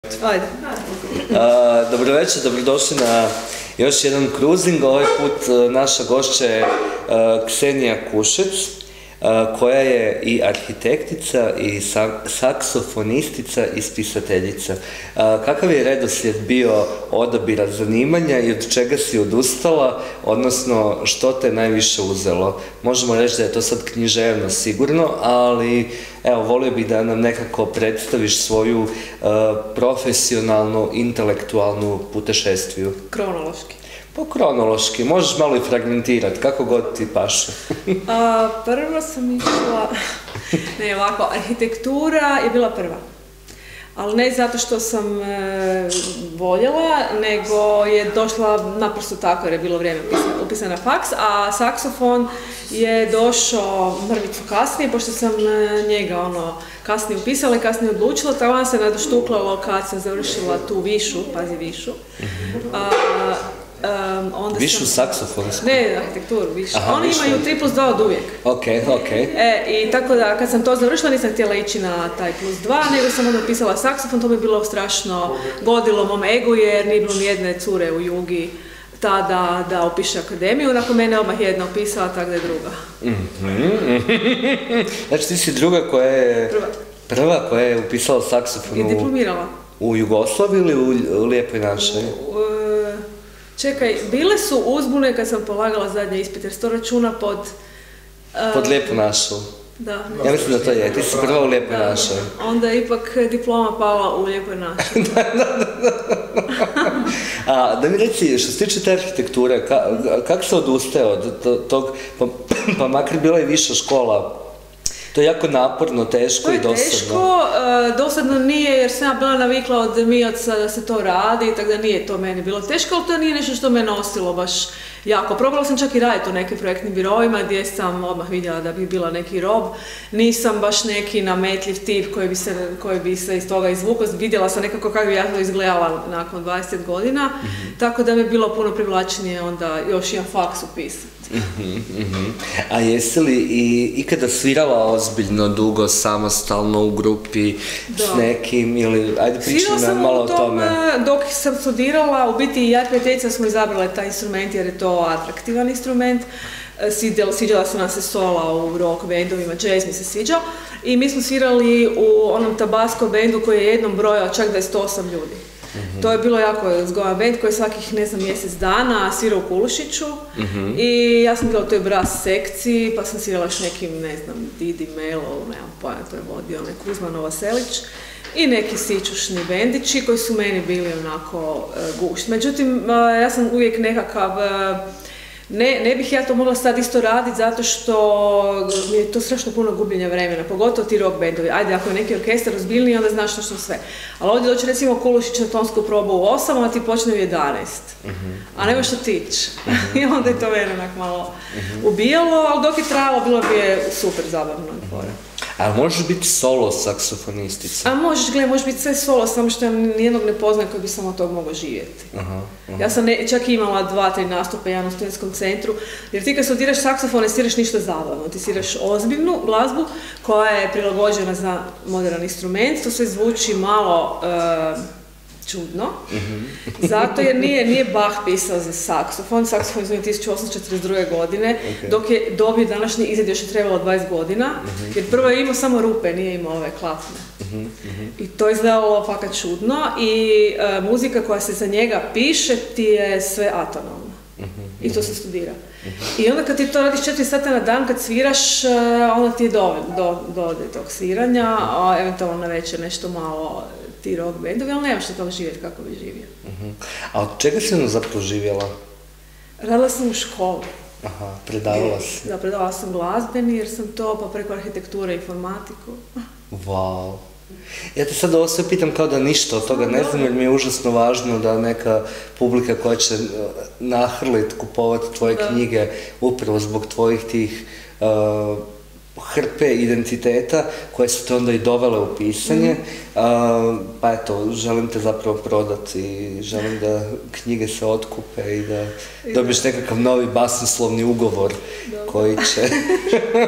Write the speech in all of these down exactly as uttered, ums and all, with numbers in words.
Ajde. Uh, dobro večer, dobrodošli na još jedan kruzing. Ovaj put uh, naša gošća je uh, Ksenija Kušec, uh, koja je i arhitektica i saksofonistica i spisateljica. Uh, kakav je redoslijed bio odabira zanimanja i od čega si odustala, odnosno što te najviše uzelo? Možemo reći da je to sad književno sigurno, ali evo, volio bih da nam nekako predstaviš svoju uh, profesionalnu, intelektualnu putešestviju. Kronološki. Po kronološki, možeš malo i fragmentirati, kako god ti paše. A, prvo sam išla, ne ovako, arhitektura je bila prva. Ali ne zato što sam e, voljela, nego je došla naprosto tako jer je bilo vrijeme upisan na faks, a saksofon je došao mrvicu kasnije, pošto sam e, njega ono kasnije upisala i kasnije odlučila, tako vam se nadoštuklalo kad sam završila tu višu, pazi višu. A, Um, onda višu sam... saksofonsku? Ne, arhitekturu, višu. Aha, Oni višu. imaju tri plus dva od uvijek. Ok, ok. E, i tako da, kad sam to završila, nisam htjela ići na taj plus dva, nego sam onda pisala saksofon, to mi je bilo strašno godilo mom egu, jer nije bilo nijedne cure u Jugi tada da upiše akademiju, nakon mene odmah jedna upisala, tako da je druga. Mm-hmm. Znači ti si druga koja je... Prva. Prva koja je upisala saksofon I diplomirala. U, u Jugoslaviji ili u, u Lijepoj našoj? U, u, Čekaj, bile su uzbune kad sam polagala zadnje ispite, jer se to računa pod... Uh, pod Lijepu našu? Da. Ja mislim da to je, ti si prva u Lijepoj da, našoj. Onda je ipak diploma pala u Lijepoj našoj. da, da, da. A, da mi reci, što se tiče te arhitekture, ka, kako se odustaje od tog, pa, pa makar bila je viša škola, to je jako naporno, teško i dosadno. To je teško, uh, dosadno nije jer sam ja bila navikla od mijaca da se to radi, tako da nije to meni bilo teško, ali to nije nešto što me nosilo baš jako. Probala sam čak i raditi u nekim projektnim birovima gdje sam odmah vidjela da bi bila neki rob. Nisam baš neki nametljiv tip koji bi se, koji bi se iz toga izvukao. Vidjela sam nekako kako bi ja to izgledala nakon dvadeset godina, mm-hmm. tako da mi je bilo puno privlačnije onda još jedan faks upisati. Mm-hmm, mm-hmm. A jesi li i ikada svirala ozbiljno, dugo, samostalno u grupi da. S nekim ili, ajde pričaj nam malo o tome. Dok sam studirala, u biti ja i prijateljica smo izabrali taj instrument jer je to atraktivan instrument. Sviđala, sviđala su nam se sola u rock bandovima, jazz mi se sviđao i mi smo svirali u onom Tabasco bandu koji je jednom brojao čak dvadeset osam ljudi. Mm-hmm. To je bilo jako zgodan band koji je svakih, ne znam, mjesec dana svirao u Kulušiću mm-hmm. i ja sam bila u toj brass sekciji, pa sam svirala još nekim, ne znam, Didi Melo, nemam pojma, to je vodio onaj Kuzma Novoselić i neki sićušni bendići koji su meni bili onako uh, gušt. Međutim, uh, ja sam uvijek nekakav... Uh, Ne, ne bih ja to mogla sad isto raditi zato što mi je to strašno puno gubljenja vremena, pogotovo ti rock bandovi. Ajde, ako je neki orkestar ozbiljniji, onda znaš što sve. Ali ovdje doći recimo Kulušić na tonsku probu u osam, a ti počne u jedanaest. Mm-hmm. A nema što tići. Mm-hmm. I onda je to mene onak malo mm-hmm. ubijalo, ali dok je trajalo, bilo bi je super zabavno. Mm-hmm. A možeš biti solo saksofonistica? A možeš, gledaj, možeš biti sve solo, samo što ja nijednog ne poznam koji bi samo od tog mogao živjeti. Aha, aha. Ja sam ne, čak imala dva, tri nastupe jedan u studentskom centru, jer ti kad studiraš saksofon ne sviraš ništa zabavno, ti sviraš ozbiljnu glazbu koja je prilagođena za modern instrument, to sve zvuči malo uh, čudno, mm-hmm. zato jer nije, nije Bach pisao za saksofon, saksofon izvodio tisuću osamsto četrdeset druge godine, okay. dok je dobio današnji izgled još je trebalo dvadeset godina, mm-hmm. jer prvo je imao samo rupe, nije imao ove klapne. Mm-hmm. I to je izgledalo fakat čudno i uh, muzika koja se za njega piše ti je sve atonomna. Mm-hmm. I to se studira. Mm-hmm. I onda kad ti to radiš četiri sata na dan, kad sviraš, uh, onda ti je dovoljno do, do, do tog sviranja, a eventualno na večer nešto malo ti rock bandovi, ali nemaš što tamo živjeti kako bi živio. Uh-huh. A od čega si ono zapravo živjela? Radila sam u školi. Aha, predavala si? Da, predavala sam glazbeni jer sam to, pa preko arhitekture i informatiku. Wow. Ja te sad ovo sve pitam kao da ništa od toga ne znam, jer mi je užasno važno da neka publika koja će nahrlit, kupovat tvoje da. Knjige upravo zbog tvojih tih uh, hrpe identiteta koje su te onda i dovele u pisanje, mm. uh, pa eto, želim te zapravo prodati i želim da knjige se otkupe i da I dobiješ da. Nekakav novi basnoslovni ugovor Dobre. Koji će...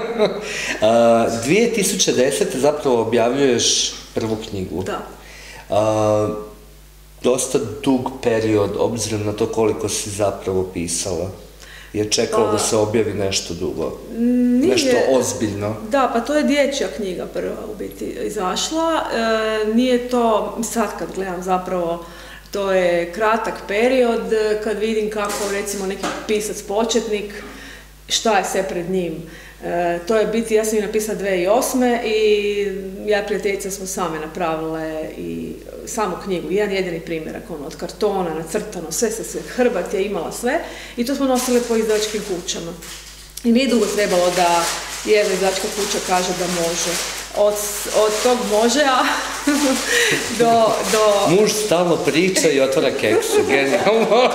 uh, dvije tisuće desete zapravo objavljuješ prvu knjigu. Da. a, dosta dug period, obzirom na to koliko si zapravo pisala. Je čekalo da se objavi nešto dugo? Nije. Nešto ozbiljno? Da, pa to je dječja knjiga prva u biti izašla. E, nije to, sad kad gledam zapravo, to je kratak period kad vidim kako recimo neki pisac početnik, šta je sve pred njim. E, to je biti, ja sam ju napisala dvije tisuće osme i ja i prijateljica smo same napravile i samu knjigu, jedan jedini primjerak, ono, od kartona, nacrtano, sve se sve, Hrbat je imala sve i to smo nosili po izdavačkim kućama. I nije dugo trebalo da jedna izdavačka kuća kaže da može. Od, od tog može, a do, do... Muž stalno priča i otvara keksu, genijalno.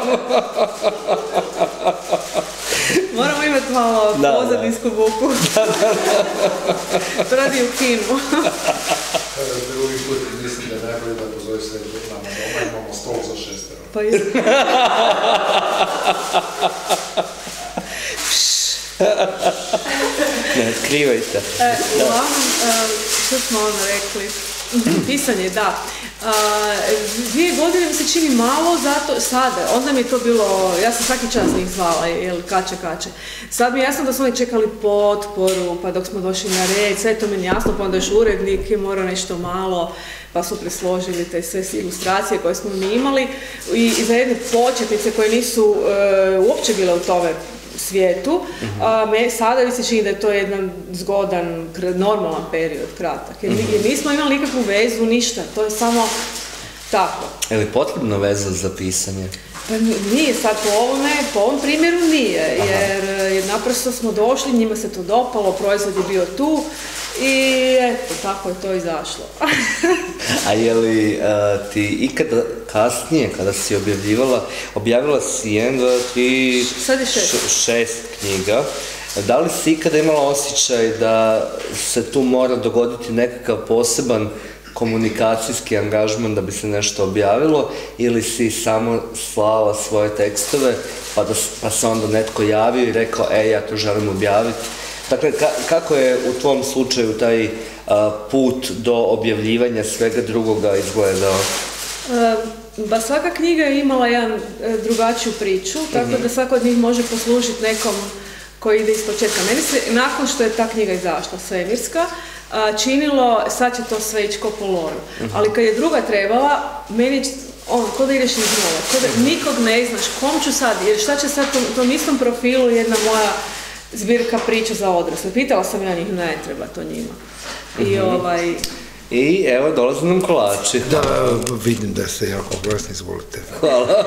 Moramo imati malo pozadinsku buku. Da, da, da. To radi u kinu. Drugi put mislim da je najbolje da pozove sve nama doma, imamo stol za šestero. Pa je. Ne, otkrivajte. E, uglavnom, što smo ono rekli? Pisanje, da. Uh, dvije godine mi se čini malo, zato sada, onda mi je to bilo, ja sam svaki čas njih zvala, jel, kače, kače. Sad mi je jasno da smo oni čekali potporu, pa dok smo došli na red, sve to meni jasno, pa onda još urednik je morao nešto malo, pa su presložili te sve ilustracije koje smo mi imali. I, i za jedne početnice koje nisu uh, uopće bile u tome svijetu, uh-huh. a me sada mi se čini da je to jedan zgodan, normalan period, kratak. Jer, uh-huh. jer nismo imali nikakvu vezu, ništa, to je samo tako. Je li potrebna veza za pisanje? Pa nije sad po ovome, po ovom primjeru nije, jer, jer naprosto smo došli, njima se to dopalo, proizvod je bio tu i eto, tako je to izašlo. A je li uh, ti ikada kasnije, kada si objavljivala, objavila si jedan, dva, tri, sad je šest. Š, šest knjiga, da li si ikada imala osjećaj da se tu mora dogoditi nekakav poseban komunikacijski angažman da bi se nešto objavilo, ili si samo slala svoje tekstove pa, da, pa se onda netko javio i rekao, e, ja to želim objaviti. Dakle, ka, kako je u tvom slučaju taj uh, put do objavljivanja svega drugoga izgledao? Uh, ba svaka knjiga je imala jedan uh, drugačiju priču, tako mm-hmm. da svaka od njih može poslužiti nekom koji ide iz početka. Meni se, nakon što je ta knjiga izašla, svemirska, uh, činilo, sad će to sve ići ko po loru. Mm-hmm. Ali kad je druga trebala, meni ono, ko da ideš iz nula, ko da nikog ne znaš, kom ću sad, jer šta će sad u tom istom profilu jedna moja zbirka priča za odrasle. Pitala sam ja njih, ne treba to njima. I mm-hmm. ovaj... I evo, dolaze nam kolači. Da, vidim da ste jako glasni, izvolite. Hvala.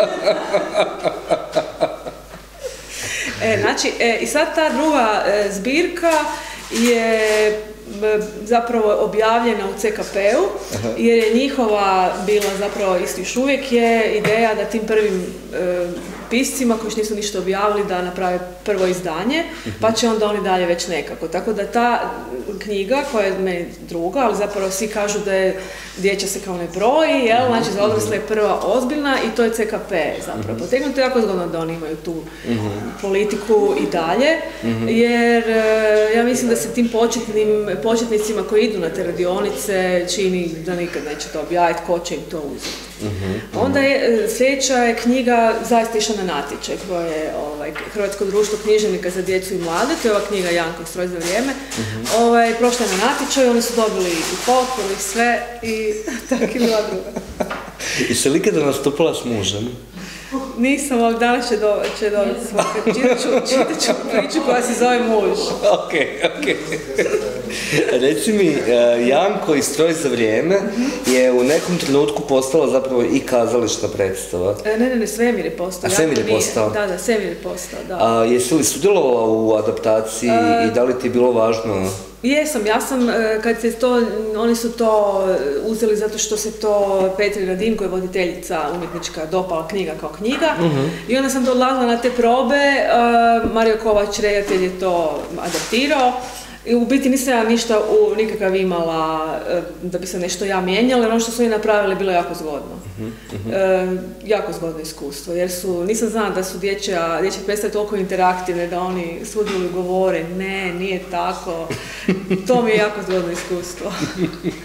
e, znači, e, i sad ta druga e, zbirka je e, zapravo objavljena u C K P-u, jer je njihova bila zapravo, isto još uvijek je ideja da tim prvim e, piscima koji nisu ništa objavili da naprave prvo izdanje, pa će onda oni dalje već nekako. Tako da ta knjiga, koja je meni druga, ali zapravo svi kažu da je dječja se kao ne broji, jel? Znači za odrasle je prva ozbiljna i to je C K P zapravo. Potegnuto je jako zgodno da oni imaju tu politiku i dalje, jer ja mislim da se tim početnim, početnicima koji idu na te radionice čini da nikad neće to objaviti, ko će im to uzeti. Uh-huh. Onda je, sljedeća je knjiga zaista išla na natječaj koje je ovaj, Hrvatsko društvo književnika za djecu i mlade, to je ova knjiga Janko Stroj za vrijeme. Uh-huh. Ovaj, prošla je na natječaj, oni su dobili i potporu i sve i tako je bila druga. I se li ikada nastupila s mužem? Nisam, ali danas će dobiti će dobiti svakaj. Čitat ću, čitat ću priču koja se zove Muž. Ok, ok. Reci mi, Janko i Stroj za vrijeme je u nekom trenutku postala zapravo i kazališna predstava. Ne, ne, ne, Svemir je postao. A Svemir je postao? Da, da, Svemir je postao, da. A jesi li sudjelovala u adaptaciji uh, i da li ti je bilo važno? Jesam, ja sam, kad se to, oni su to uzeli zato što se to Petri Radin, koja je voditeljica umjetnička, dopala knjiga kao knjiga. Uh-huh. I onda sam dolazila na te probe, uh, Mario Kovač, redatelj, je to adaptirao. I u biti nisam ja ništa u nikakav imala da bi se nešto ja mijenjala, jer ono što su oni napravili bilo jako zgodno. Uh-huh, uh-huh. E, jako zgodno iskustvo, jer su, nisam znala da su dječja, dječje predstave toliko interaktivne, da oni sudjeluju, govore, ne, nije tako. To mi je jako zgodno iskustvo.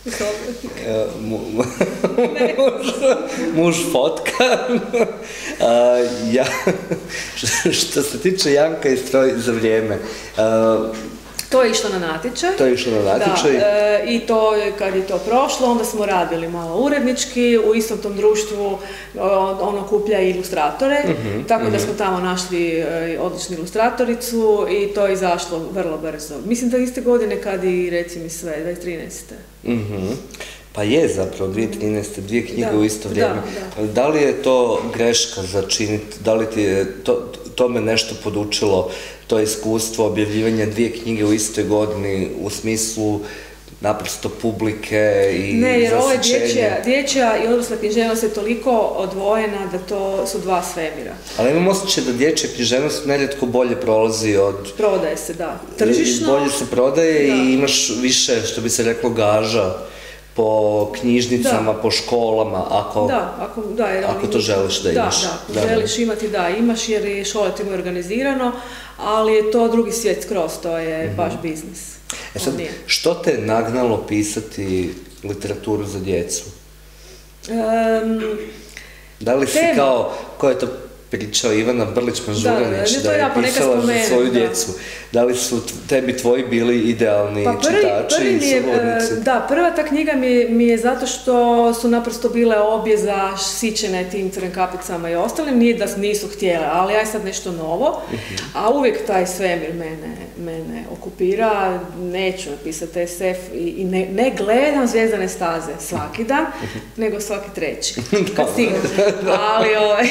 E, mu, muž, muž fotka. A, ja, što se tiče Janka i stroj za vrijeme, a, to je išlo na natječaj. To je išlo na natječaj. Da, e, i to kad je to prošlo, onda smo radili malo urednički, u istom tom društvu ono kuplja ilustratore, uh-huh, tako uh-huh. da smo tamo našli e, odličnu ilustratoricu i to je izašlo vrlo brzo. Mislim da iste godine kad i recimo sve, dvije tisuće trinaeste. Uh-huh. Pa je zapravo dvije tisuće trinaeste, dvije knjige da, u isto vrijeme. Da, da. Da li je to greška za činiti, da li ti je to, tome nešto podučilo, to iskustvo objavljivanja dvije knjige u istoj godini u smislu naprosto publike i ne, jer ovo je zasićenja? dječja, dječja i odrasla književnost je toliko odvojena da to su dva svemira. Ali imam osjećaj da dječja književnost nerijetko bolje prolazi od... Prodaje se, da. Tržišno. Bolje se prodaje da. I imaš više, što bi se reklo, gaža po knjižnicama, da. Po školama, ako, da, ako, da, jer ako to želiš da imaš. Da, da, ako da, želiš da. Imati, da, imaš jer je škola tim organizirano, ali je to drugi svijet skroz, to je mm-hmm. baš biznis. E sad, što te je nagnalo pisati literaturu za djecu? Um, da li si tema. Kao, ko je to pričao, Ivana Brlić-Mažuranić, da, da, da je ja pisala za svoju da. Djecu. Da li su tebi tvoji bili idealni pa prvi, čitači prvi i sugovornici? Da, prva ta knjiga mi, mi je zato što su naprosto bile obje zasićene tim crvenkapicama i ostalim, nije da nisu htjele, ali ja je sad nešto novo, uh-huh. a uvijek taj svemir mene, mene okupira, neću napisati es ef i, i ne, ne gledam Zvijezdane staze svaki dan, uh-huh. nego svaki treći, kad stignem. Ali ovaj...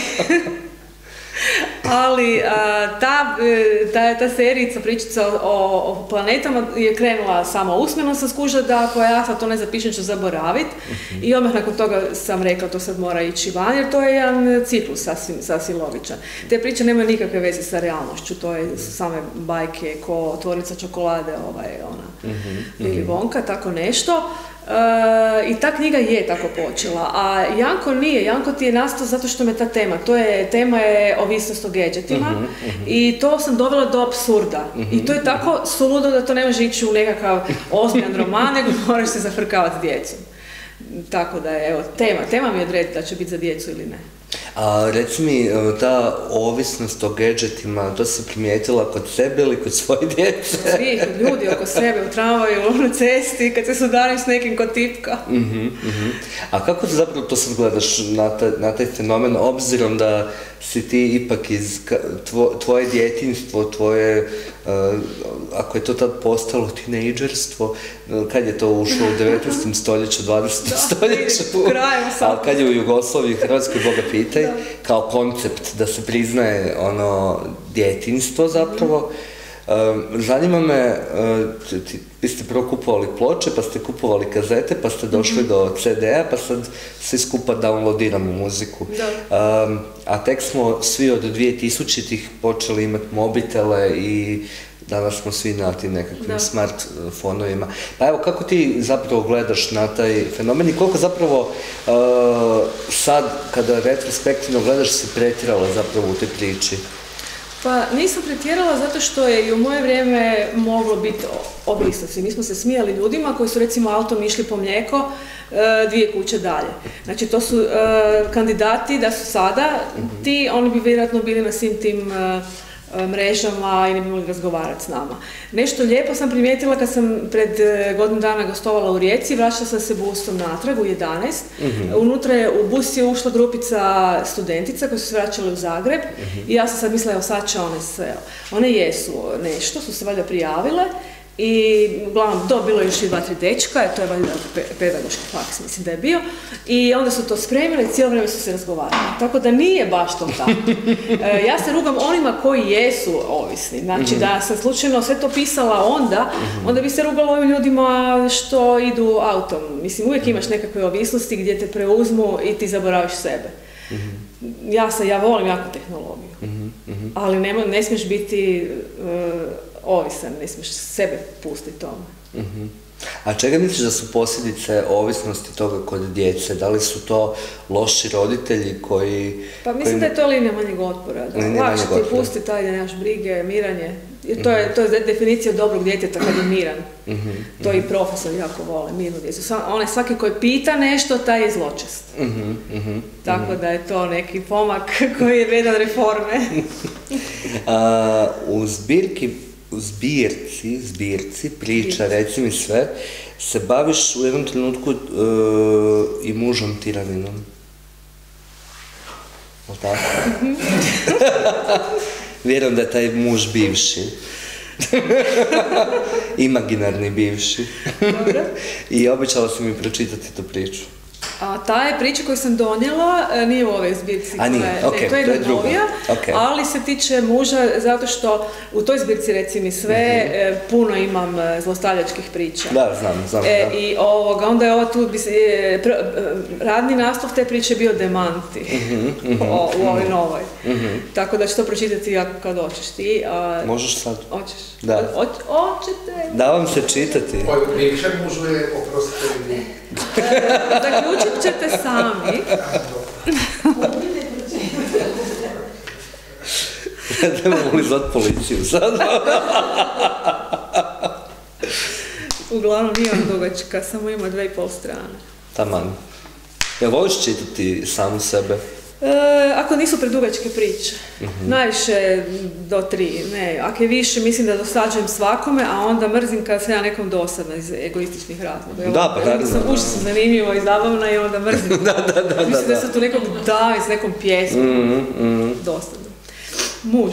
Ali a, ta, ta, ta serijica, pričica o, o planetama je krenula samo usmeno sa skuža da ako ja sad to ne zapišem ću zaboraviti uh-huh. i odmah nakon toga sam rekla to sad mora ići van jer to je jedan ciklus sasvim, sasvim logičan. Te priče nemaju nikakve veze sa realnošću, to je same bajke ko tvornica čokolade, ovaj, ona, uh-huh. Willy Wonka, tako nešto. Uh, i ta knjiga je tako počela, a Janko nije, Janko ti je nastao zato što me ta tema, to je, tema je ovisnost o gadgetima uh-huh, uh-huh. i to sam dovela do apsurda uh-huh. i to je tako suludo da to ne može ići u nekakav ozbiljan roman, nego moraš se zafrkavati s djecom. Tako da je, evo, tema, tema mi odredi da će biti za djecu ili ne. A reci mi, ta ovisnost o gadgetima, to si primijetila kod sebe ili kod svoje djece? Svi, kod ljudi oko sebe, u tramvaju, na cesti, kad se sudarim s nekim kod tipka. Uh-huh, uh-huh. A kako ti zapravo to sad gledaš na, ta, na taj fenomen, obzirom da si ti ipak iz tvo, tvoje djetinjstvo, tvoje, uh, ako je to tad postalo tinejdžerstvo, kad je to ušlo u devetnaestom stoljeću, dvadesetom stoljeću, ali kad je u Jugoslaviji, Hrvatskoj, Boga pitaj, da. Kao koncept da se priznaje ono djetinjstvo zapravo. Um, zanima me, uh, ti, vi ste prvo kupovali ploče, pa ste kupovali kazete, pa ste došli mm-hmm. do ce de a, pa sad svi skupa downloadiramo muziku. Um, a tek smo svi od dvije tisućitih počeli imati mobitele i danas smo svi na tim nekakvim da. Smartfonovima. Pa evo, kako ti zapravo gledaš na taj fenomen i koliko zapravo uh, sad, kada retrospektivno gledaš, si pretjerala zapravo u toj priči? Pa nisam pretjerala zato što je i u moje vrijeme moglo biti ovisnosti. Mi smo se smijali ljudima koji su recimo autom išli po mlijeko dvije kuće dalje. Znači to su uh, kandidati da su sada mm-hmm. ti, oni bi vjerojatno bili na svim tim uh, mrežama i ne bi mogli razgovarati s nama. Nešto lijepo sam primijetila kad sam pred godinu dana gostovala u Rijeci, vraćala sam se busom natrag u jedanaest. Mm-hmm. Unutra je, u bus je ušla grupica studentica koje su se vraćale u Zagreb mm-hmm. i ja sam sad mislila, evo sad će one sve. One jesu nešto, su se valjda prijavile i uglavnom to bilo još i dva, tri dečka, to je valjda pedagoški faks, mislim da je bio, i onda su to spremili i cijelo vrijeme su se razgovarali. Tako da nije baš to tako. E, ja se rugam onima koji jesu ovisni, znači mm-hmm. da sam slučajno sve to pisala onda, mm-hmm. onda bi se rugalo ovim ljudima što idu autom. Mislim, uvijek imaš nekakve ovisnosti gdje te preuzmu i ti zaboraviš sebe. Mm-hmm. Ja se, ja volim jako tehnologiju, mm-hmm. ali ne, ne smiješ biti uh, ovisan, ne smiješ sebe pustiti tome. Mm-hmm. A čega misliš da su posljedice ovisnosti toga kod djece? Da li su to loši roditelji koji... Pa mislim koji... da je to linija manjeg otpora. Da. Lakše ti pustiti, ajde, nemaš brige, miranje, Jer to je, to je definicija dobrog djeteta kad je miran. Mm-hmm. To i profesor jako vole, mirnu djecu. Onaj svaki koji pita nešto, taj je zločest. Mm-hmm. Mm-hmm. Tako da je to neki pomak koji je vredan reforme. A, u zbirki, u zbirci, zbirci, priča, reci mi sve, se baviš u jednom trenutku uh, i mužom tiraninom. O tako? Vjerujem da je taj muž bivši. Imaginarni bivši. Dobro. I obećala si mi pročitati tu priču. A ta je priča koju sam donijela, nije u ove zbirci. A nije, je, okay, ne, to je jedna novija, okay. Ali se tiče muža zato što u toj zbirci, reci mi sve, mm-hmm. e, puno imam zlostavljačkih priča. Da, znam, znam. E, da. I ovoga, onda je ovo tu, bi se, e, pr, radni naslov te priče bio Demanti, mm-hmm, mm-hmm, o, u ovoj novoj. Mm-hmm. Tako da ću to pročitati kad hoćeš ti. A, možeš sad. Hoćeš? Da. Hoć, hoćete. Da vam se čitati. Ovo bivšem mužu je, oprostite mi. Zaključit ćete sami. Trebamo li zvat policiju sad? Uglavnom nije on dugačka, samo ima dve i pol strane. Taman. Jel voliš čitati samu sebe? E, ako nisu predugačke priče, mm-hmm. najviše do tri, ne, ako je više mislim da dosađujem svakome, a onda mrzim kad se ja nekom dosadna iz egoističnih razloga. Da, pa naravno. Sam užasno zanimljiva i zabavna i onda mrzim. da, da, da. Mislim da, da sam tu nekog davim s nekom pjesmom. Mm-hmm, mm-hmm. Dosadno. Muž.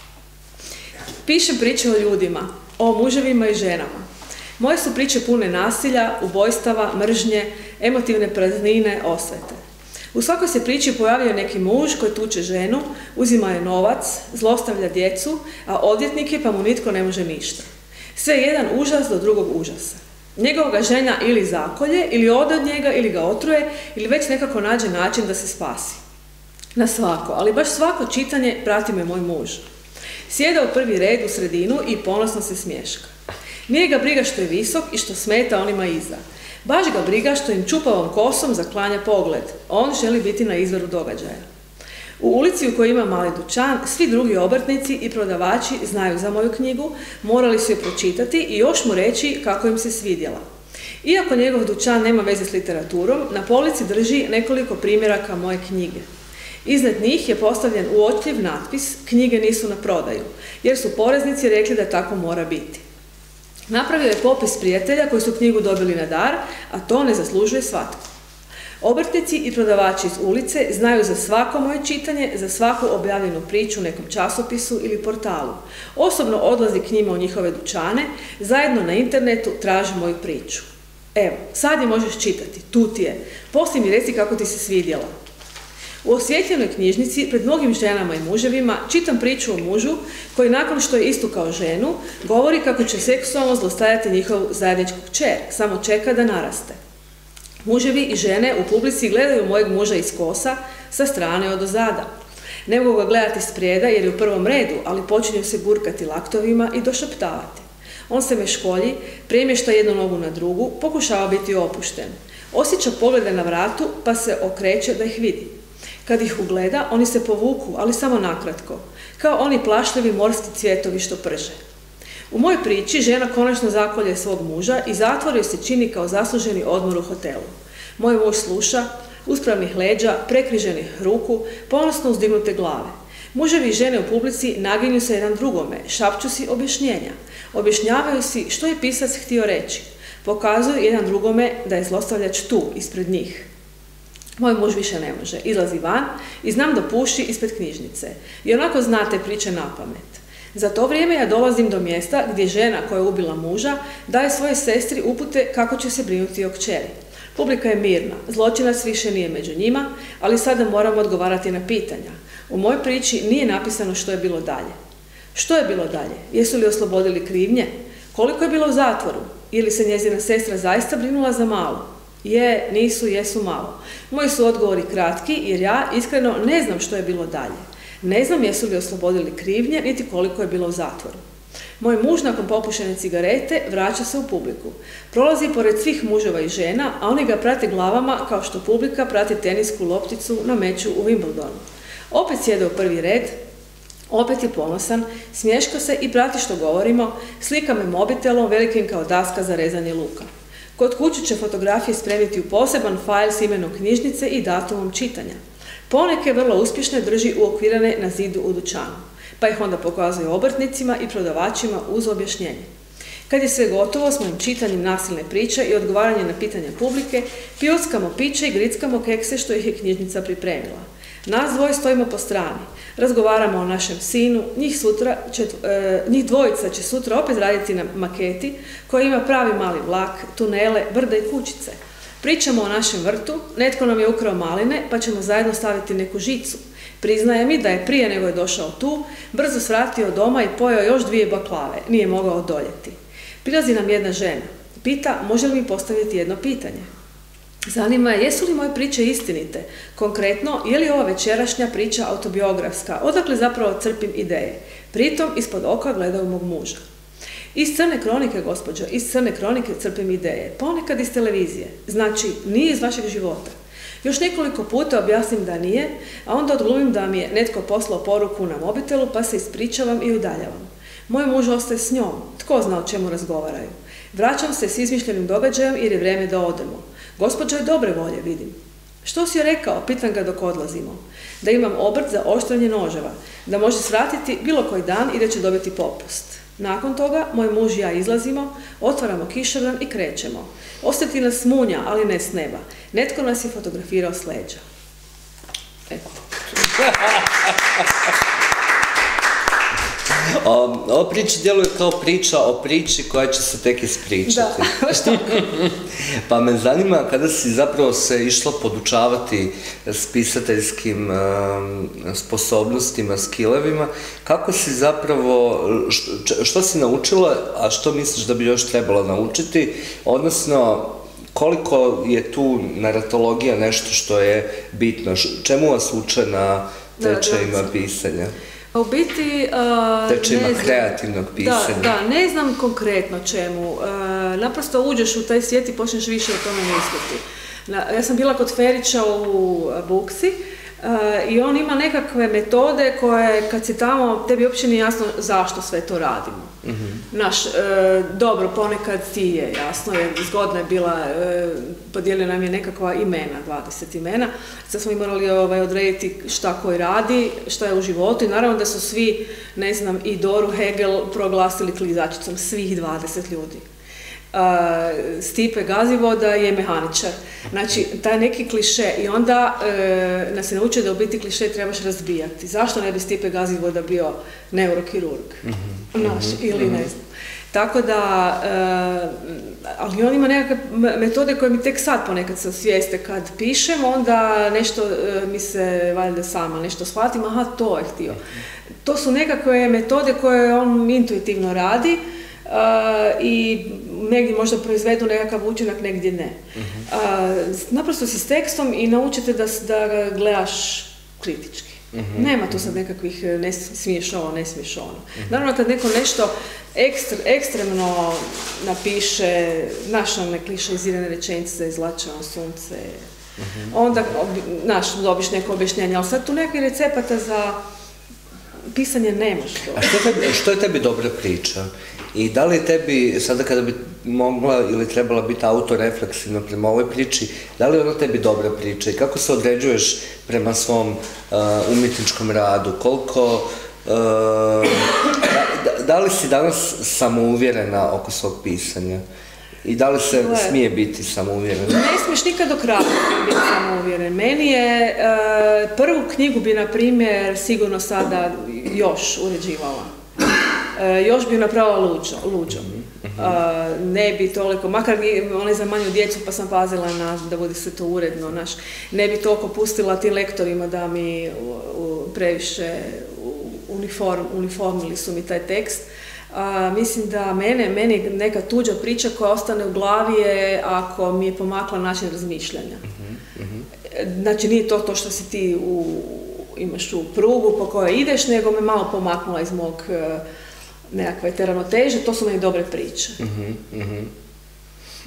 Pišem priče o ljudima, o muževima i ženama. Moje su priče pune nasilja, ubojstava, mržnje, emotivne praznine, osvete. U svakoj se priči pojavio neki muž koji tuče ženu, uzima je novac, zlostavlja djecu, a odvjetnik je pa mu nitko ne može ništa. Sve je jedan užas do drugog užasa. Njegova ga žena ili zakolje, ili ode od njega, ili ga otruje, ili već nekako nađe način da se spasi. Na svako, ali baš svako čitanje prati me moj muž. Sjeda u prvi red u sredinu i ponosno se smješka. Nije ga briga što je visok i što smeta onima iza. Baš ga briga što im čupavom kosom zaklanja pogled. On želi biti na izvoru događaja. U ulici u kojoj ima mali dućan, svi drugi obrtnici i prodavači znaju za moju knjigu, morali su je pročitati i još mu reći kako im se svidjela. Iako njegov dućan nema veze s literaturom, na polici drži nekoliko primjeraka moje knjige. Iznad njih je postavljen uočljiv natpis "Knjige nisu na prodaju", jer su poreznici rekli da tako mora biti. Napravio je popis prijatelja koji su knjigu dobili na dar, a to ne zaslužuje svatko. Obrtnici i prodavači iz ulice znaju za svako moje čitanje, za svaku objavljenu priču u nekom časopisu ili portalu. Osobno odlazi k njima u njihove dućane, zajedno na internetu traži moju priču. Evo, sad je možeš čitati, tu ti je. Poslije mi reci kako ti se svidjela. U osvjetljenoj knjižnici, pred mnogim ženama i muževima, čitam priču o mužu koji nakon što je istukao ženu, govori kako će seksualno zlostavljati njihovu zajedničku kćer, samo čeka da naraste. Muževi i žene u publici gledaju mojeg muža iz kosa, sa strane od ozada. Ne mogu ga gledati sprijeda jer je u prvom redu, ali počinju se gurkati laktovima i došaptavati. On se meškolji, premješta jednu nogu na drugu, pokušava biti opušten. Osjeća poglede na vratu, pa se okreće da ih vidi. Kad ih ugleda, oni se povuku, ali samo nakratko, kao oni plašljivi morski cvjetovi što prže. U mojoj priči žena konačno zakolje svog muža i zatvor joj se čini kao zasluženi odmor u hotelu. Moj muž sluša, uspravnih leđa, prekriženih ruku, ponosno uzdignute glave. Muževi i žene u publici naginju se jedan drugome, šapću si objašnjenja. Objašnjavaju si što je pisac htio reći. Pokazuju jedan drugome da je zlostavljač tu, ispred njih. Moj muž više ne može, izlazi van i znam da puši ispred knjižnice. I onako zna te priče napamet. Za to vrijeme ja dolazim do mjesta gdje žena koja je ubila muža daje svojoj sestri upute kako će se brinuti o kćeri. Publika je mirna, zločinac više nije među njima, ali sada moramo odgovarati na pitanja. U mojoj priči nije napisano što je bilo dalje. Što je bilo dalje? Jesu li oslobodili krivnje? Koliko je bilo u zatvoru? Ili se njezina sestra zaista brinula za malu? Je, nisu, jesu, malo. Moji su odgovori kratki jer ja iskreno ne znam što je bilo dalje. Ne znam jesu li oslobodili krivnje, niti koliko je bilo u zatvoru. Moj muž nakon popušene cigarete vraća se u publiku. Prolazi pored svih muževa i žena, a oni ga prate glavama kao što publika prati tenisku lopticu na meču u Wimbledonu. Opet sjede u prvi red, Opet je ponosan, smješka se i prati što govorimo, slika me mobitelom velikim kao daska za rezanje luka. Kod kuće će fotografije spremiti u poseban fajl s imenom knjižnice i datumom čitanja. Poneke vrlo uspješne drži uokvirane na zidu u dućanu, pa ih onda pokazuje obrtnicima i prodavačima uz objašnjenje. Kad je sve gotovo s mojim čitanjem nasilne priče i odgovaranje na pitanja publike, pijuckamo piće i grickamo kekse što ih je knjižnica pripremila. Nas dvoje stojimo po strani, razgovaramo o našem sinu, njih, sutra će, e, njih dvojica će sutra opet raditi na maketi koja ima pravi mali vlak, tunele, brda i kućice. Pričamo o našem vrtu, netko nam je ukrao maline pa ćemo zajedno staviti neku žicu. Priznaje mi da je prije nego je došao tu, brzo svratio doma i pojeo još dvije baklave, nije mogao odoljeti. Prilazi nam jedna žena, pita može li mi postaviti jedno pitanje. Zanima je jesu li moje priče istinite, konkretno je li ova večerašnja priča autobiografska, odakle zapravo crpim ideje. Pritom ispod oka gledaju mog muža. Iz crne kronike, gospođo, iz crne kronike crpim ideje, ponekad iz televizije, znači nije iz vašeg života. Još nekoliko puta objasnim da nije, a onda odglumim da mi je netko poslao poruku na mobitelu pa se ispričavam i udaljavam. Moj muž ostaje s njom, tko zna o čemu razgovaraju. Vraćam se s izmišljenim događajem jer je vrijeme da odemo. Gospođa je dobre volje, vidim. Što si joj rekao, pitam ga dok odlazimo. Da imam obrt za oštranje noževa, da može svratiti bilo koji dan i da će dobiti popust. Nakon toga, moj muž i ja izlazimo, otvaramo kišobran i krećemo. Ostati nas munja, ali ne s neba. Netko nas je fotografirao s leđa. Eto. Ova priča djeluje kao priča o priči koja će se tek ispričati. Da, što? Pa me zanima kada si zapravo se išla podučavati s pisateljskim um, sposobnostima, skillevima, kako si zapravo, što, što si naučila, a što misliš da bi još trebala naučiti, odnosno koliko je tu naratologija nešto što je bitno, čemu vas uče na tečajima pisanja? U biti... Uh, Tečajima kreativnog pisanja. Da, da, ne znam konkretno čemu. Uh, naprosto uđeš u taj svijet i počneš više o tome misliti. Na, ja sam bila kod Ferića u Buksi uh, i on ima nekakve metode koje kad si tamo, tebi uopće nije jasno zašto sve to radimo. Mm-hmm. Naš, uh, dobro, ponekad ti je jasno, jer zgodna je bila, uh, podijelila nam je nekakva imena, dvadeset imena. Sad smo i morali ovaj, odrediti šta koji radi, šta je u životu i naravno da su svi, ne znam, i Doru Hegel proglasili klizačicom, svih dvadeset ljudi. Uh, Stipe Gazivoda je mehaničar. Znači, taj neki kliše i onda uh, nas se nauče da u biti kliše trebaš razbijati. Zašto ne bi Stipe Gazivoda bio neurokirurg? Mm-hmm. Naš, ili ne znam. Tako da, uh, ali on ima nekakve metode koje mi tek sad ponekad se osvijeste kad pišem, onda nešto uh, mi se valjda sama nešto shvatim, aha, to je htio. To su nekakve metode koje on intuitivno radi uh, i negdje možda proizvedu nekakav učinak, negdje ne. Uh, naprosto si s tekstom i naučite da, da ga gledaš kritički. Mm-hmm. Nema tu sad nekakvih ne smiješ ovo, ne smiješ ono. Mm-hmm. Naravno kad neko nešto ekstre, ekstremno napiše, naš one klišeizirane rečenice, izvlačeno sunce, mm-hmm. onda naš, dobiš neko objašnjenje, ali sad tu nekakvih recepata za pisanje nemaš to. A što, tebi, što je tebi dobra priča? I da li tebi, sada kada bi mogla ili trebala biti autorefleksivna prema ovoj priči, da li je ona tebi dobra priča i kako se određuješ prema svom uh, umjetničkom radu? Koliko, uh, da, da li si danas samouvjerena oko svog pisanja? I da li se Gle, smije biti samouvjerena? Ne smiješ nikad do kraja biti samouvjeren. Meni je, uh, prvu knjigu bi, na primjer, sigurno sada još uređivala. Uh, još bi napravila luđo, luđo. Uh, ne bi toliko, makar one za manju djecu pa sam pazila na, da bude se to uredno, naš, ne bi toliko pustila tim lektorima da mi u, u, previše uniform, uniformili su mi taj tekst. Uh, mislim da mene, meni neka tuđa priča koja ostane u glavi je ako mi je pomakla način razmišljanja. Znači nije to to što si ti u, imaš u prugu po kojoj ideš, nego me malo pomaknula iz mog uh, nekakve te ravnoteže, to su meni dobre priče. Mm-hmm, mm-hmm.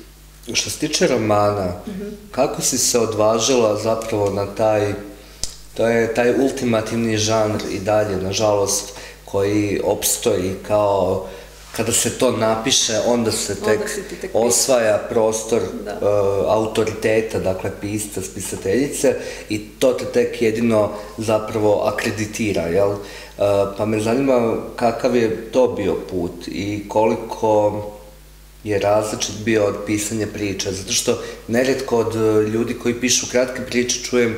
Što se tiče romana, mm-hmm. kako si se odvažila zapravo na taj, To je taj ultimativni žanr i dalje, nažalost, koji opstoji kao kada se to napiše, onda se tek, onda tek osvaja prostor uh, autoriteta, dakle pisca, spisateljice i to te tek jedino zapravo akreditira, jel? Uh, pa me zanima kakav je to bio put i koliko je različit bio od pisanja priče, zato što nerijetko od ljudi koji pišu kratke priče čujem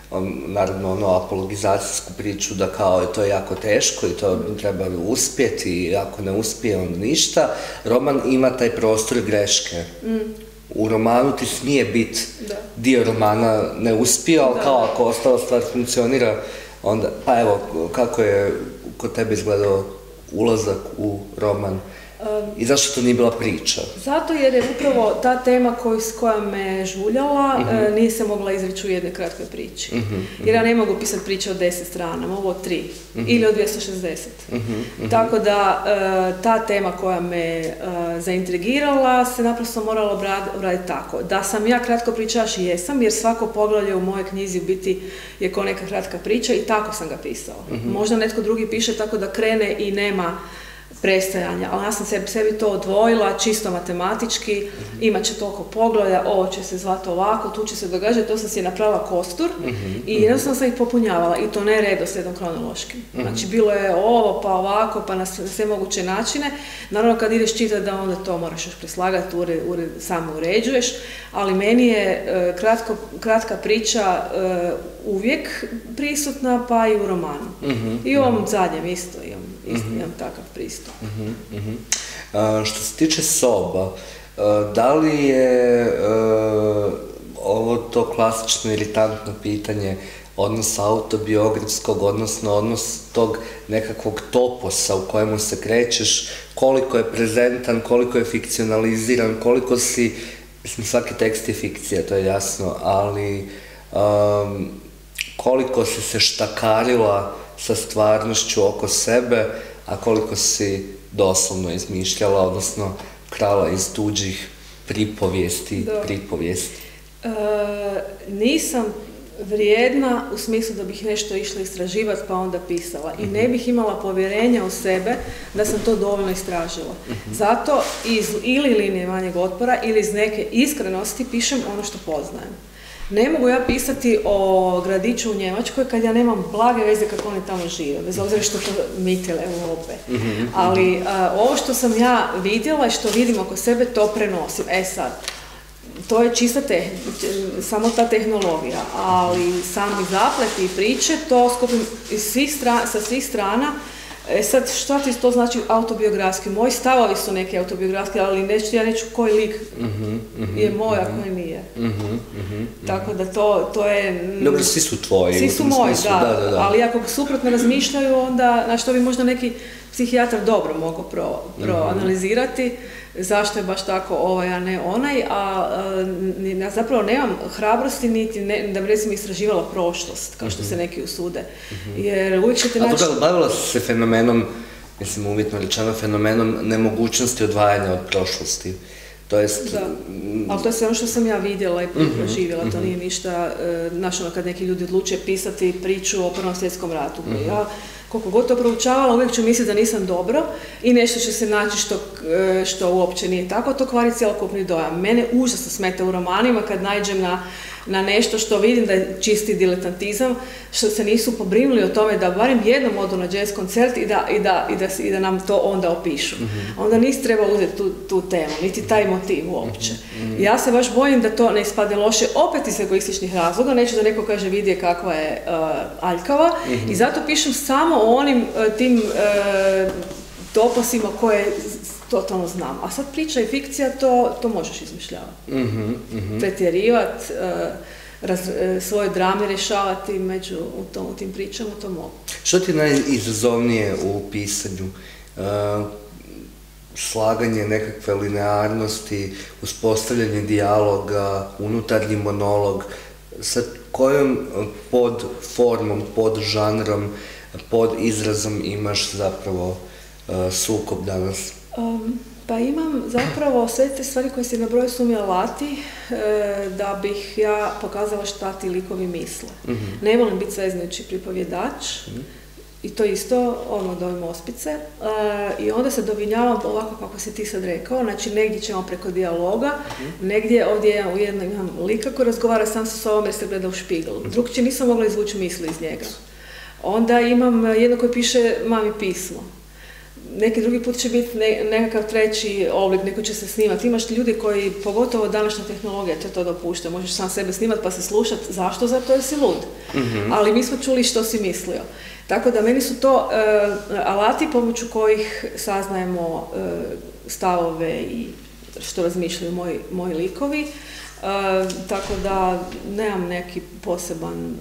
naravno ono apologizacijsku priču da kao je to jako teško i to treba uspjeti i ako ne uspije onda ništa. Roman ima taj prostor greške. Mm. U romanu ti smije biti dio romana ne uspio, ali kao ako ostala stvar funkcionira, onda, pa evo, kako je kod tebe izgledao ulazak u roman? Um, I zašto to nije bila priča? Zato jer je upravo ta tema koju, koja me žuljala uh-huh. uh, nije se mogla izreći u jednoj kratkoj priči. Uh-huh, uh-huh. Jer ja ne mogu pisati priče od deset strana, mogu od tri uh-huh. ili od dvjesto šezdeset. Uh-huh, uh-huh. Tako da uh, ta tema koja me uh, zaintrigirala se naprosto morala obraditi tako. Da sam ja kratko pričaš i jesam, jer svako poglavlje u mojoj knjizi u biti je kao neka kratka priča i tako sam ga pisala. Uh-huh. Možda netko drugi piše tako da krene i nema prestajanja, ali ja sam sebi, sebi to odvojila čisto matematički, mm-hmm. imat će toliko poglavlja, ovo će se zvati ovako, tu će se događati, to sam si je napravila kostur mm-hmm. i jednostavno sam ih popunjavala i to ne redoslijedom kronološkim. Mm-hmm. Znači bilo je ovo, pa ovako, pa na sve, sve moguće načine. Naravno kad ideš čitati da onda to moraš još preslagati, ured, ured, samo uređuješ, ali meni je uh, kratko, kratka priča uh, uvijek prisutna, pa i u romanu. Mm-hmm. I u ovom zadnjem isto imam, isto mm-hmm. imam takav pristup. Uh-huh, uh-huh. Uh, što se tiče soba, uh, da li je uh, ovo to klasično iritantno pitanje odnos autobiografskog, odnosno odnos tog nekakvog toposa u kojemu se krećeš, koliko je prezentan, koliko je fikcionaliziran, koliko si, mislim svaki tekst je fikcija, to je jasno, ali um, koliko si se štakarila sa stvarnošću oko sebe, a koliko si doslovno izmišljala, odnosno krala iz tuđih pripovijesti, pripovijesti? E, nisam vrijedna u smislu da bih nešto išla istraživati pa onda pisala i ne bih imala povjerenja u sebe da sam to dovoljno istražila. Zato iz ili linije manjeg otpora ili iz neke iskrenosti pišem ono što poznajem. Ne mogu ja pisati o gradiću u Njemačkoj kad ja nemam blage veze kako oni tamo žive, bez obzira što to mitile Europe. Mm-hmm. Ali a, ovo što sam ja vidjela i što vidim oko sebe, to prenosim. E sad, to je čista te, samo ta tehnologija, ali sami zapleti i priče, to skupim iz svih strana, sa svih strana. E sad, šta ti to znači autobiografski? Moji stavovi su neki autobiografski, ali neću, ja neću koji lik mm-hmm, mm-hmm, je moj, a koji nije. Mm-hmm, mm-hmm, Tako da to, to je... Dobro, svi su tvoji. Svi su moji, da, da, da, da. Ali ako suprotno razmišljaju, onda, na što bi možda neki psihijatar dobro mogao pro, proanalizirati, mm-hmm. zašto je baš tako ovaj, a ne onaj, a, a zapravo nemam hrabrosti niti, ne, da bi recimo istraživala prošlost, kao što mm-hmm. se neki usude. Mm-hmm. Jer uvijek ćete naći... A toga bavila se fenomenom, mislim uvjetno rečeno, fenomenom nemogućnosti odvajanja od prošlosti. To jest... Da, ali to je sve ono što sam ja vidjela i proživjela, mm-hmm. to nije ništa, znaš ono kad neki ljudi odluče pisati priču o Prvom svjetskom ratu, mm-hmm. ja koliko god to proučavala, uvijek ću misliti da nisam dobro i nešto će se naći što, što uopće nije tako, to kvari cjelokupni dojam. Mene užasno smeta u romanima kad naiđem na, na nešto što vidim da je čisti diletantizam, što se nisu pobrinuli o tome da barem jednom odu na jazz koncert i da, i da, i da, i da nam to onda opišu. Mm-hmm. Onda nisi treba uzeti tu, tu temu, niti taj motiv uopće. Mm-hmm. Ja se baš bojim da to ne ispadne loše opet iz egoističnih razloga, neću da neko kaže vidi kakva je uh, aljkava mm-hmm. i zato pišem samo o onim uh, tim uh, toposima koje totalno znam. A sad priča i fikcija, to, to možeš izmišljavati. Mm-hmm, mm-hmm. Pretjerivati, uh, raz, uh, svoje drame rješavati među u, tom, u tim pričama, to mogu. Što ti je najizazovnije u pisanju? Uh, slaganje nekakve linearnosti, uspostavljanje dijaloga, unutarnji monolog, sa kojom pod formom, pod žanrom, pod izrazom imaš zapravo uh, sukob danas? Um, Pa imam zapravo sve te stvari koje si nabrojio su mi alati e, da bih ja pokazala šta ti likovi misle. Mm-hmm. Ne volim biti sveznajući pripovjedač, mm-hmm. i to isto, ono, dojmo ospice. E, I onda se dovinjavam ovako kako si ti sad rekao, znači negdje ćemo preko dijaloga, mm-hmm. negdje ovdje ja ujedno imam lika koji razgovara sam sa sobom jer se gleda u špigl. Mm-hmm. Drugčije nisam mogla izvući misli iz njega. Onda imam jedno koji piše mami pismo. Neki drugi put će biti ne, nekakav treći oblik, neko će se snimati. Imaš ljudi koji, pogotovo današnja tehnologija, te to dopušta, možeš sam sebe snimati pa se slušati. Zašto? Zato jer si lud. Mm-hmm. Ali mi smo čuli što si mislio. Tako da meni su to uh, alati pomoću kojih saznajemo uh, stavove i što razmišljaju moji, moji likovi. Uh, tako da nemam neki poseban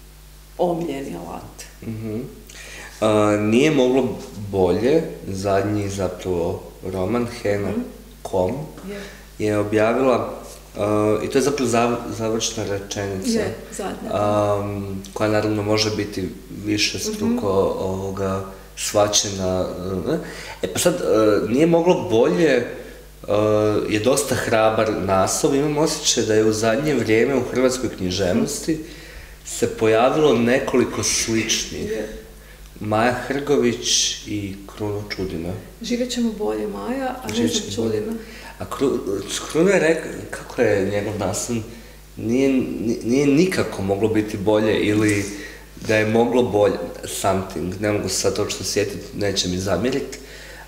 omiljeni alat. Mm-hmm. Uh, nije moglo bolje, zadnji zapravo roman, Hena mm. Kom, yeah. je objavila, uh, i to je zapravo zav, završna rečenica, yeah, zadnja. Um, koja naravno može biti više struko mm-hmm. ovoga shvaćena. Uh, e pa sad, uh, nije moglo bolje, uh, je dosta hrabar naslov, imam osjećaj da je u zadnje vrijeme u hrvatskoj književnosti mm. se pojavilo nekoliko sličnih. Yeah. Maja Hrgović i Kruno Čudina. Živjet ćemo bolje, Maja, a ne znam Čudina. A Kru, Kruno je rekao, kako je njegov naslov, nije, nije nikako moglo biti bolje ili da je moglo bolje, something, ne mogu se sad točno sjetiti, neće mi zamjeriti.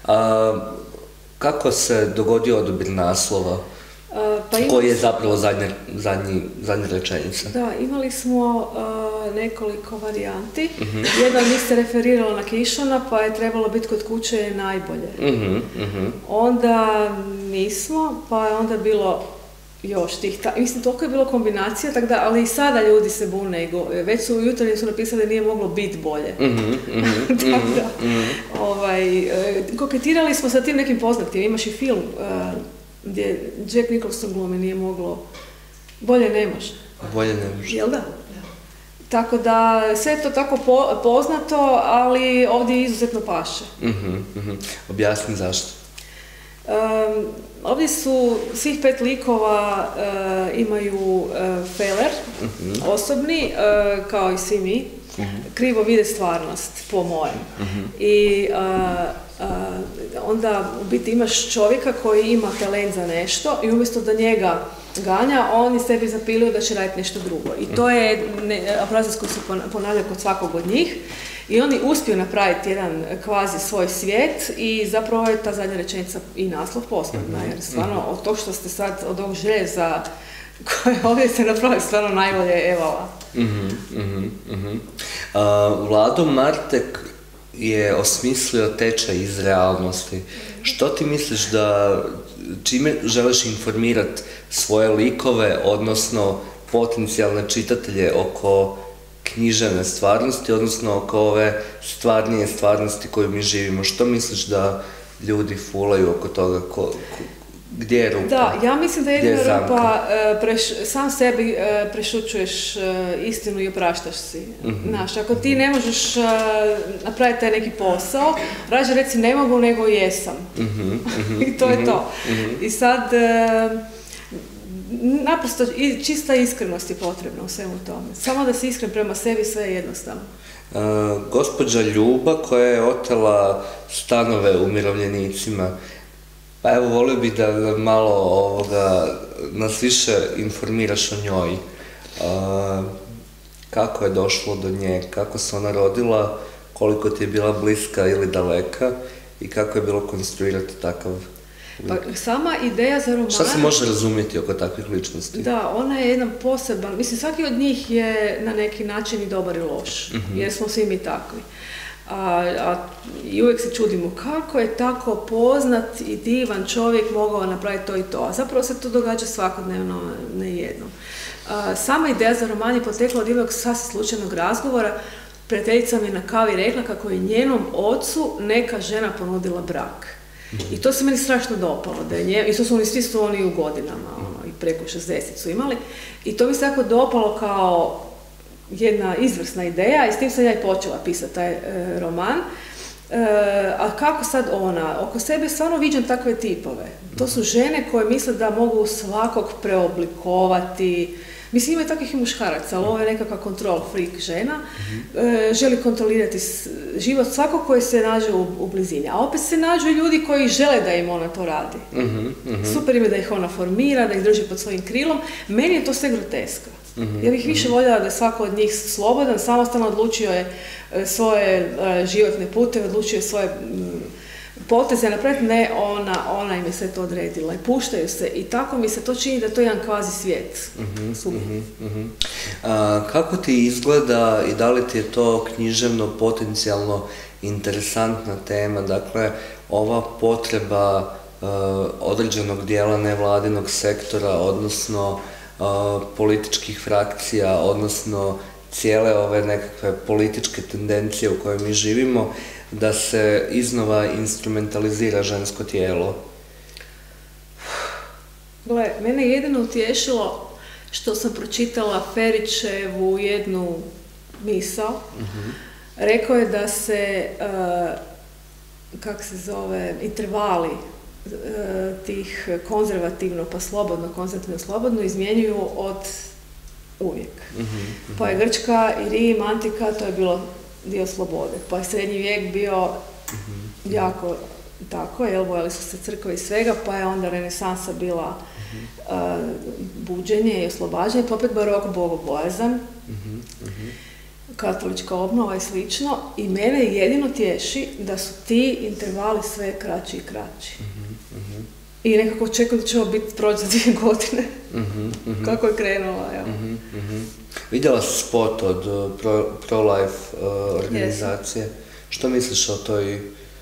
A, kako se dogodio odabir naslova? Uh, pa koji je zapravo zadnja, zadnji, zadnja rečenica? Da, imali smo uh, nekoliko varijanti. Uh-huh. Jedan mi se referirala na Kišana, pa je trebalo biti kod kuće je najbolje. Uh-huh, uh-huh. Onda nismo, pa je onda bilo još tih, ta, mislim, toliko je bilo kombinacija, tako da, ali i sada ljudi se bune i go, već su ujutro su napisali da nije moglo biti bolje. Uh-huh, uh-huh, tako da, uh-huh. ovaj, koketirali smo sa tim nekim poznatim, imaš i film, uh, gdje Jack Nicholson glumi, nije moglo, bolje ne može. Bolje ne može. Jel da? Tako da, sve je to tako po, poznato, ali ovdje izuzetno paše. Uh-huh, uh-huh. Objasni zašto. Um, ovdje su, svih pet likova uh, imaju uh, feler, uh-huh. osobni, uh, kao i svi mi. Uh-huh. Krivo vide stvarnost, po mojem. Uh-huh. I uh, Uh, onda u biti imaš čovjeka koji ima talent za nešto i umjesto da njega ganja, on iz sebi zapilio da će raditi nešto drugo. I to je obrazac koji se ponavlja kod svakog od njih. I oni uspiju napraviti jedan kvazi svoj svijet i zapravo je ta zadnja rečenica i naslov posebna, jer stvarno od tog što ste sad, od ovog željeza koje ovdje se napravili, stvarno najbolje evala. Mm-hmm, mm-hmm, mm-hmm. Uh, Vlado Martek je osmislio tečaj iz realnosti. Što ti misliš da, čime želiš informirati svoje likove, odnosno potencijalne čitatelje oko književne stvarnosti, odnosno oko ove stvarnije stvarnosti koju mi živimo? Što misliš da ljudi fulaju oko toga? Ko, ko, gdje je rupa? Da, ja mislim da jedina je rupa, preš, sam sebi prešućuješ istinu i opraštaš si. Mm-hmm. Znaš, ako ti ne možeš napraviti taj neki posao, rađe reci ne mogu, nego jesam. Mm-hmm. Mm-hmm. I to je to. Mm-hmm. I sad, naprosto, čista iskrenost je potrebna u svemu tome. Samo da si iskren prema sebi, sve je jednostavno. Uh, gospođa Ljuba, koja je otela stanove umirovljenicima, pa evo, volio bih da malo ovoga, nas više informiraš o njoj. Uh, kako je došlo do nje, kako se ona rodila, koliko ti je bila bliska ili daleka i kako je bilo konstruirati takav lik. Pa sama ideja za roman... Šta se može razumjeti oko takvih ličnosti? Da, ona je jedan poseban, mislim, svaki od njih je na neki način i dobar i loš, mm-hmm. jer smo svi mi takvi. A, a, i uvijek se čudimo kako je tako poznat i divan čovjek mogao napraviti to i to, a zapravo se to događa svakodnevno, ne jednom. A, sama ideja za roman je potekla od jednog sasvim slučajnog razgovora. Prijateljica mi je na kavi rekla kako je njenom ocu neka žena ponudila brak. Mm-hmm. I to se meni strašno dopalo, da je nje, i to su oni, svi su oni u godinama, ono, i preko šezdeset su imali, i to mi se tako dopalo kao jedna izvrsna ideja i s tim sam ja i počela pisati taj e, roman. E, a kako sad ona? Oko sebe stvarno viđam takve tipove. To su žene koje misle da mogu svakog preoblikovati. Mislim, ima i takvih i muškaraca, ali ovo je nekakva control freak žena. E, želi kontrolirati život svakog koji se nađe u, u blizini. A opet se nađu ljudi koji žele da im ona to radi. Uh-huh, uh-huh. Super im je da ih ona formira, da ih drži pod svojim krilom. Meni je to sve groteska. Uh-huh, ja bih više voljela da je svako od njih slobodan, samostalno odlučio je svoje uh, životne puteve, odlučio je svoje um, poteze napraviti, ne, ona, ona im je sve to odredila i puštaju se i tako mi se to čini da to je jedan kvazi svijet. Uh-huh, uh-huh, uh-huh. A, kako ti izgleda i da li ti je to književno potencijalno interesantna tema, dakle ova potreba uh, određenog dijela nevladinog sektora, odnosno uh, političkih frakcija, odnosno cijele ove nekakve političke tendencije u kojoj mi živimo, da se iznova instrumentalizira žensko tijelo? Gle, mene je jedino utješilo što sam pročitala Ferićevu jednu misao. Uh-huh. Rekao je da se, uh, kak se zove, intervali uh, tih konzervativno pa slobodno, konzervativno slobodno izmjenjuju od uvijek. Uh-huh, uh-huh. Pa je Grčka i Rim, antika, to je bilo dio slobode. Pa je srednji vijek bio uh-huh. jako tako, jel, bojali su se crkve i svega, pa je onda renesansa bila uh-huh. uh, buđenje i oslobađanje, pa opet barok bogobojazan, uh-huh. uh-huh. katolička obnova i slično. I mene jedino tješi da su ti intervali sve kraći i kraći. Uh-huh. Uh-huh. I nekako očekujem da će ovo biti proći za dvije godine. Uh-huh. Uh-huh. Kako je krenula, evo. Uh-huh. Uh-huh. Vidjela si spot od pro, pro-life uh, organizacije. Yes. Što misliš o toj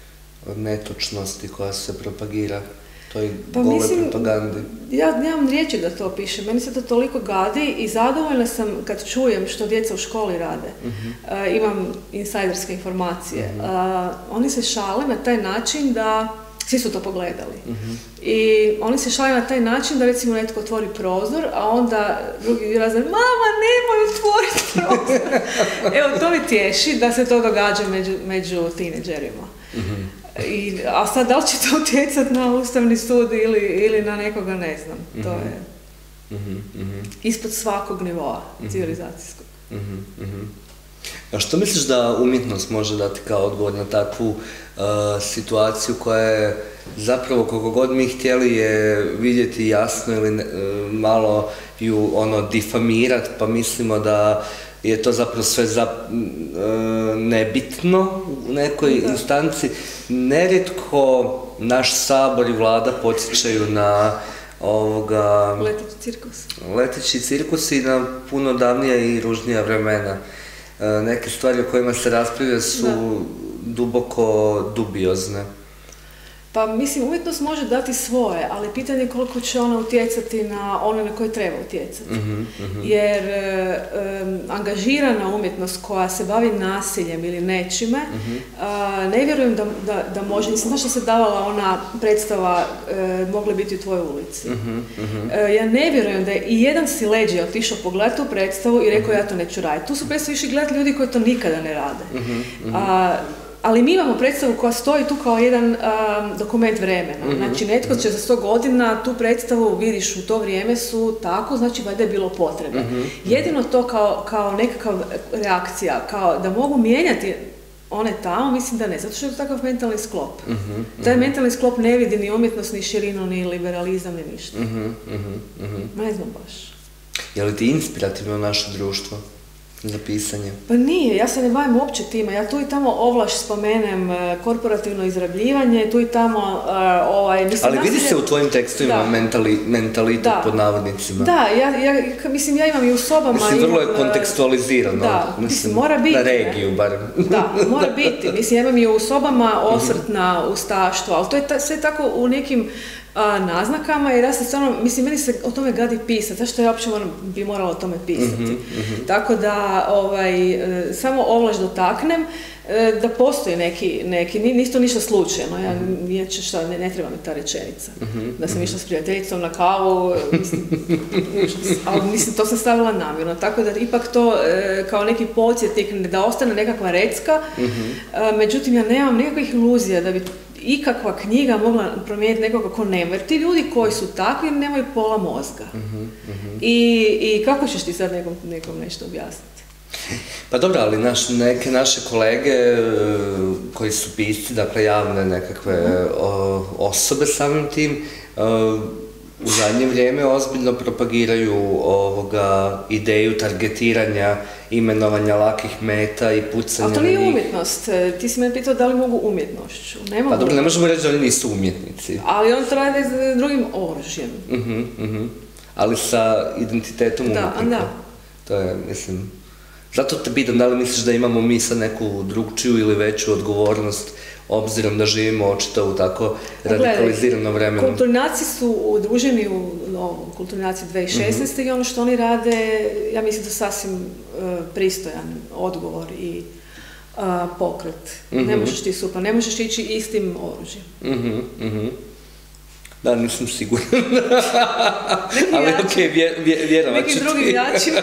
netočnosti koja se propagira, toj pa gole mislim, propagandi? Ja nemam riječi da to piše. Meni se to toliko gadi i zadovoljna sam kad čujem što djeca u školi rade. Uh-huh. Uh, imam insajderske informacije. Uh-huh. Uh, oni se šale na taj način da svi su to pogledali. Uh-huh. I oni se šalju na taj način da recimo netko otvori prozor, a onda drugi razred, mama, nemoj otvoriti prozor. Evo, to mi tješi da se to događa među, među tineđerima. Uh-huh. I, a sad, da li će to utjecati na Ustavni sud ili, ili na nekoga, ne znam. Uh-huh. To je uh-huh. ispod svakog nivoa uh-huh. civilizacijskog. Uh-huh. Uh-huh. A što misliš da umjetnost može dati kao odgovor na takvu uh, situaciju koja je zapravo koliko god mi htjeli je vidjeti jasno ili ne, uh, malo ju ono difamirati, pa mislimo da je to zapravo sve za, uh, nebitno u nekoj da. instanci. Nerijetko naš sabor i vlada podsjećaju na ovoga... Leteći cirkus. Leteći cirkus i na puno davnija i ružnija vremena. Neke stvari o kojima se raspravlja su da. duboko dubiozne. Pa mislim, umjetnost može dati svoje, ali pitanje je koliko će ona utjecati na one na koje treba utjecati. Uh-huh, uh-huh. Jer um, angažirana umjetnost koja se bavi nasiljem ili nečime, uh-huh. uh, ne vjerujem da, da, da može, mislim, znaš što se davala ona predstava uh, Mogli biti u tvojoj ulici. Uh-huh, uh-huh. Uh, ja ne vjerujem da je i jedan sileđija otišao pogledati tu predstavu i rekao uh-huh. ja to neću raditi. Tu su predstavu išli gledati ljudi koji to nikada ne rade. Uh-huh, uh-huh. Uh, Ali mi imamo predstavu koja stoji tu kao jedan um, dokument vremena. Mm-hmm. Znači, netko će za sto godina tu predstavu, vidiš, u to vrijeme su tako, znači, valjda je bilo potrebe. Mm-hmm. Jedino to kao, kao nekakav reakcija, kao da mogu mijenjati one tamo, mislim da ne, zato što je to takav mentalni sklop. Mm-hmm. Taj mentalni sklop ne vidi ni umjetnost, ni širinu, ni liberalizam, ni ništa. Mm-hmm. Mm-hmm. Ne znam baš. Je li ti inspirativno naše društvo za pisanje? Pa nije, ja se ne bavim uopće time. Ja tu i tamo ovlaš spomenem korporativno izrabljivanje, tu i tamo uh, ovaj... Mislim, ali vidi se u tvojim tekstovima mentali, mentalitet da. pod navodnicima. Da, ja, ja, mislim, ja imam i u sobama... Mislim, vrlo je kontekstualizirano. Da, mislim, mora biti. Na regiju, barem. Da, mora biti. Mislim, ja imam i u sobama osvrt na ustaštvo, ali to je ta, sve tako u nekim a, naznakama, jer ja se stvarno, mislim, meni se o tome gadi pisati, zašto ja uopće moram, bi morala o tome pisati. Mm-hmm, mm-hmm. Tako da, ovaj, e, samo ovlaš dotaknem, e, da postoji neki, neki, nisu to ništa slučajno, ja, mm-hmm. šta, ne, ne treba mi ta rečenica, mm-hmm. da sam išla s prijateljicom na kavu, mislim, ali mislim, to sam stavila namjerno, tako da ipak to e, kao neki podsjetnik, da ostane nekakva recka, mm-hmm. e, međutim, ja nemam nikakvih iluzija da bi ikakva knjiga mogla promijeniti nekoga ko ne može. Ti ljudi koji su takvi nemaju pola mozga. Mm-hmm, mm-hmm. I, I kako ćeš ti sad nekom, nekom nešto objasniti? Pa dobro, ali naš, neke naše kolege koji su pisci, dakle javne nekakve mm-hmm. o, osobe samim tim, o, u zadnje vrijeme ozbiljno propagiraju ovoga ideju targetiranja, imenovanja lakih meta i pucanja na njih. Ali to nije umjetnost. Ti si me pitao da li mogu umjetnošću. Ne mogu. Pa dobro, ne možemo reći da oni nisu umjetnici. Ali on to radi s drugim oružjem. Uh-huh, uh-huh. Ali sa identitetom umjetnika. Da, da. To je, mislim... Zato te pitam, da li misliš da imamo mi sad neku drugčiju ili veću odgovornost, obzirom da živimo očito u tako radikaliziranom vremenu? Kulturnaci su udruženi u no, Kulturnaci dvije tisuće šesnaeste. Mm-hmm. I ono što oni rade, ja mislim da je sasvim uh, pristojan odgovor i uh, pokret. Mm-hmm. Ne možeš ti super, ne možeš ići istim oružjem. Mm-hmm, mm-hmm. Da, nisam siguran. Ali okej, okay, vjerovat ću ti. Nekim drugim jačima.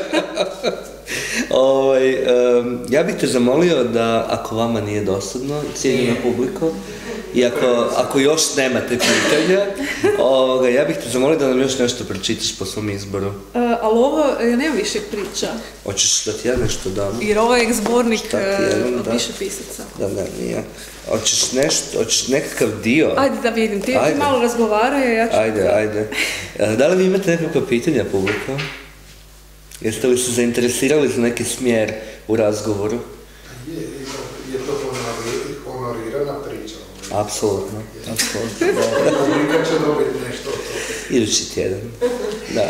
Ovaj, um, ja bih te zamolio da, ako vama nije dosadno, cijenjena publiko, i ako, ako još nemate pitanja, ovoga, ja bih te zamolio da nam još nešto pročitaš po svom izboru. Uh, ali ovo, ja nemam više priča. Hoćeš da ti ja nešto dam? Jer ovo je zbornik uh, više pisaca. Da, da, nije. Hoćeš nešto, hoćeš nekakav dio? Ajde da vidim, ti, ti malo razgovaraj, ja ću... Ajde, ajde. Da li vi imate nekakva pitanja, publiko? Jeste li se zainteresirali za neki smjer u razgovoru? Je, je to honorirana priča. Apsolutno, apsolutno. Publika će dobiti nešto. Idući tjedan. Da.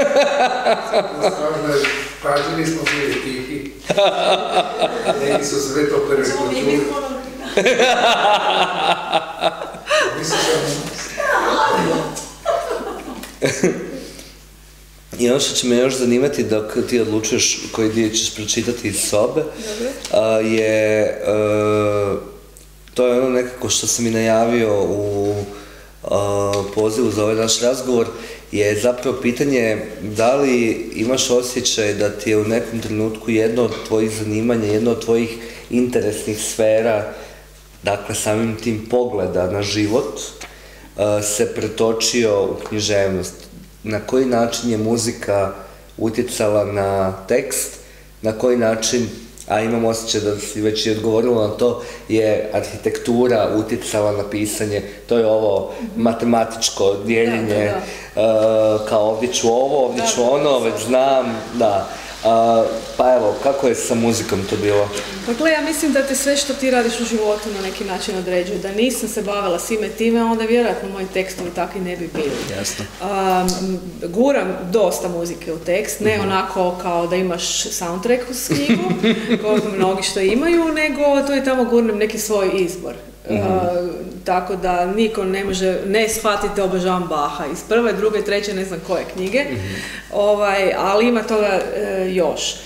Pažnjeni smo svi tihi. Neki su sve to prvi počuli. Mislim I ono što će me još zanimati dok ti odlučuješ koji dio ćeš pročitati iz sobe, a, je, a, to je ono nekako što sam i najavio u a, pozivu za ovaj naš razgovor, je zapravo pitanje da li imaš osjećaj da ti je u nekom trenutku jedno od tvojih zanimanja, jedno od tvojih interesnih sfera, dakle samim tim pogleda na život, a, se pretočio u književnost. Na koji način je muzika utjecala na tekst, na koji način, a imam osjećaj da si već i odgovorila na to, je arhitektura utjecala na pisanje, to je ovo matematičko dijeljenje, da, da, da. Uh, kao ovdje ću ovo, ovdje ću ono, već znam, da. Uh, pa evo, kako je sa muzikom to bilo? Dakle, ja mislim da te sve što ti radiš u životu na neki način određuje. Da nisam se bavila svime time, onda vjerojatno moji tekstovi takvi ne bi bili. Jasno. Um, guram dosta muzike u tekst, ne mm-hmm. onako kao da imaš soundtrack uz knjigu, kao mnogi što imaju, nego to je tamo gurnem neki svoj izbor. Mm-hmm. Uh, tako da niko ne može ne shvatiti da obožavam Baha iz prve, druge, treće, ne znam koje knjige, mm-hmm. ovaj, ali ima toga uh, još.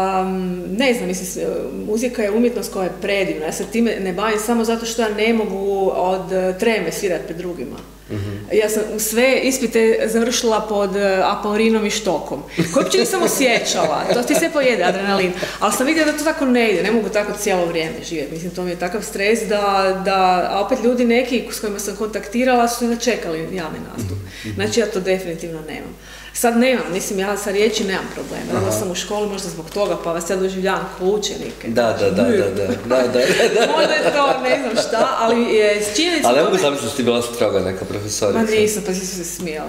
Um, ne znam, mislim, muzika je umjetnost koja je predivna, ja se time ne bavim samo zato što ja ne mogu od treme svirati pred drugima. Mm-hmm. Ja sam sve ispite završila pod Apaurinom i Štokom, koje uopće nisam osjećala, to ti sve pojede adrenalin, ali sam vidjela da to tako ne ide, ne mogu tako cijelo vrijeme živjeti, mislim, to mi je takav stres da, da a opet ljudi neki s kojima sam kontaktirala su se čekali javni nastup, mm-hmm. znači ja to definitivno nemam. Sad nemam, mislim, ja sa riječi nemam problema, bila sam u školi možda zbog toga, pa vas ja doživljavam kao učenike. Da, da, da, da, da, da, da, da. Možda je to, ne znam šta, ali je s činjenicom... Ali ne mogu zamisliti da si ti bila stroga neka profesorica. Ma nisam, pa svi su se smijali.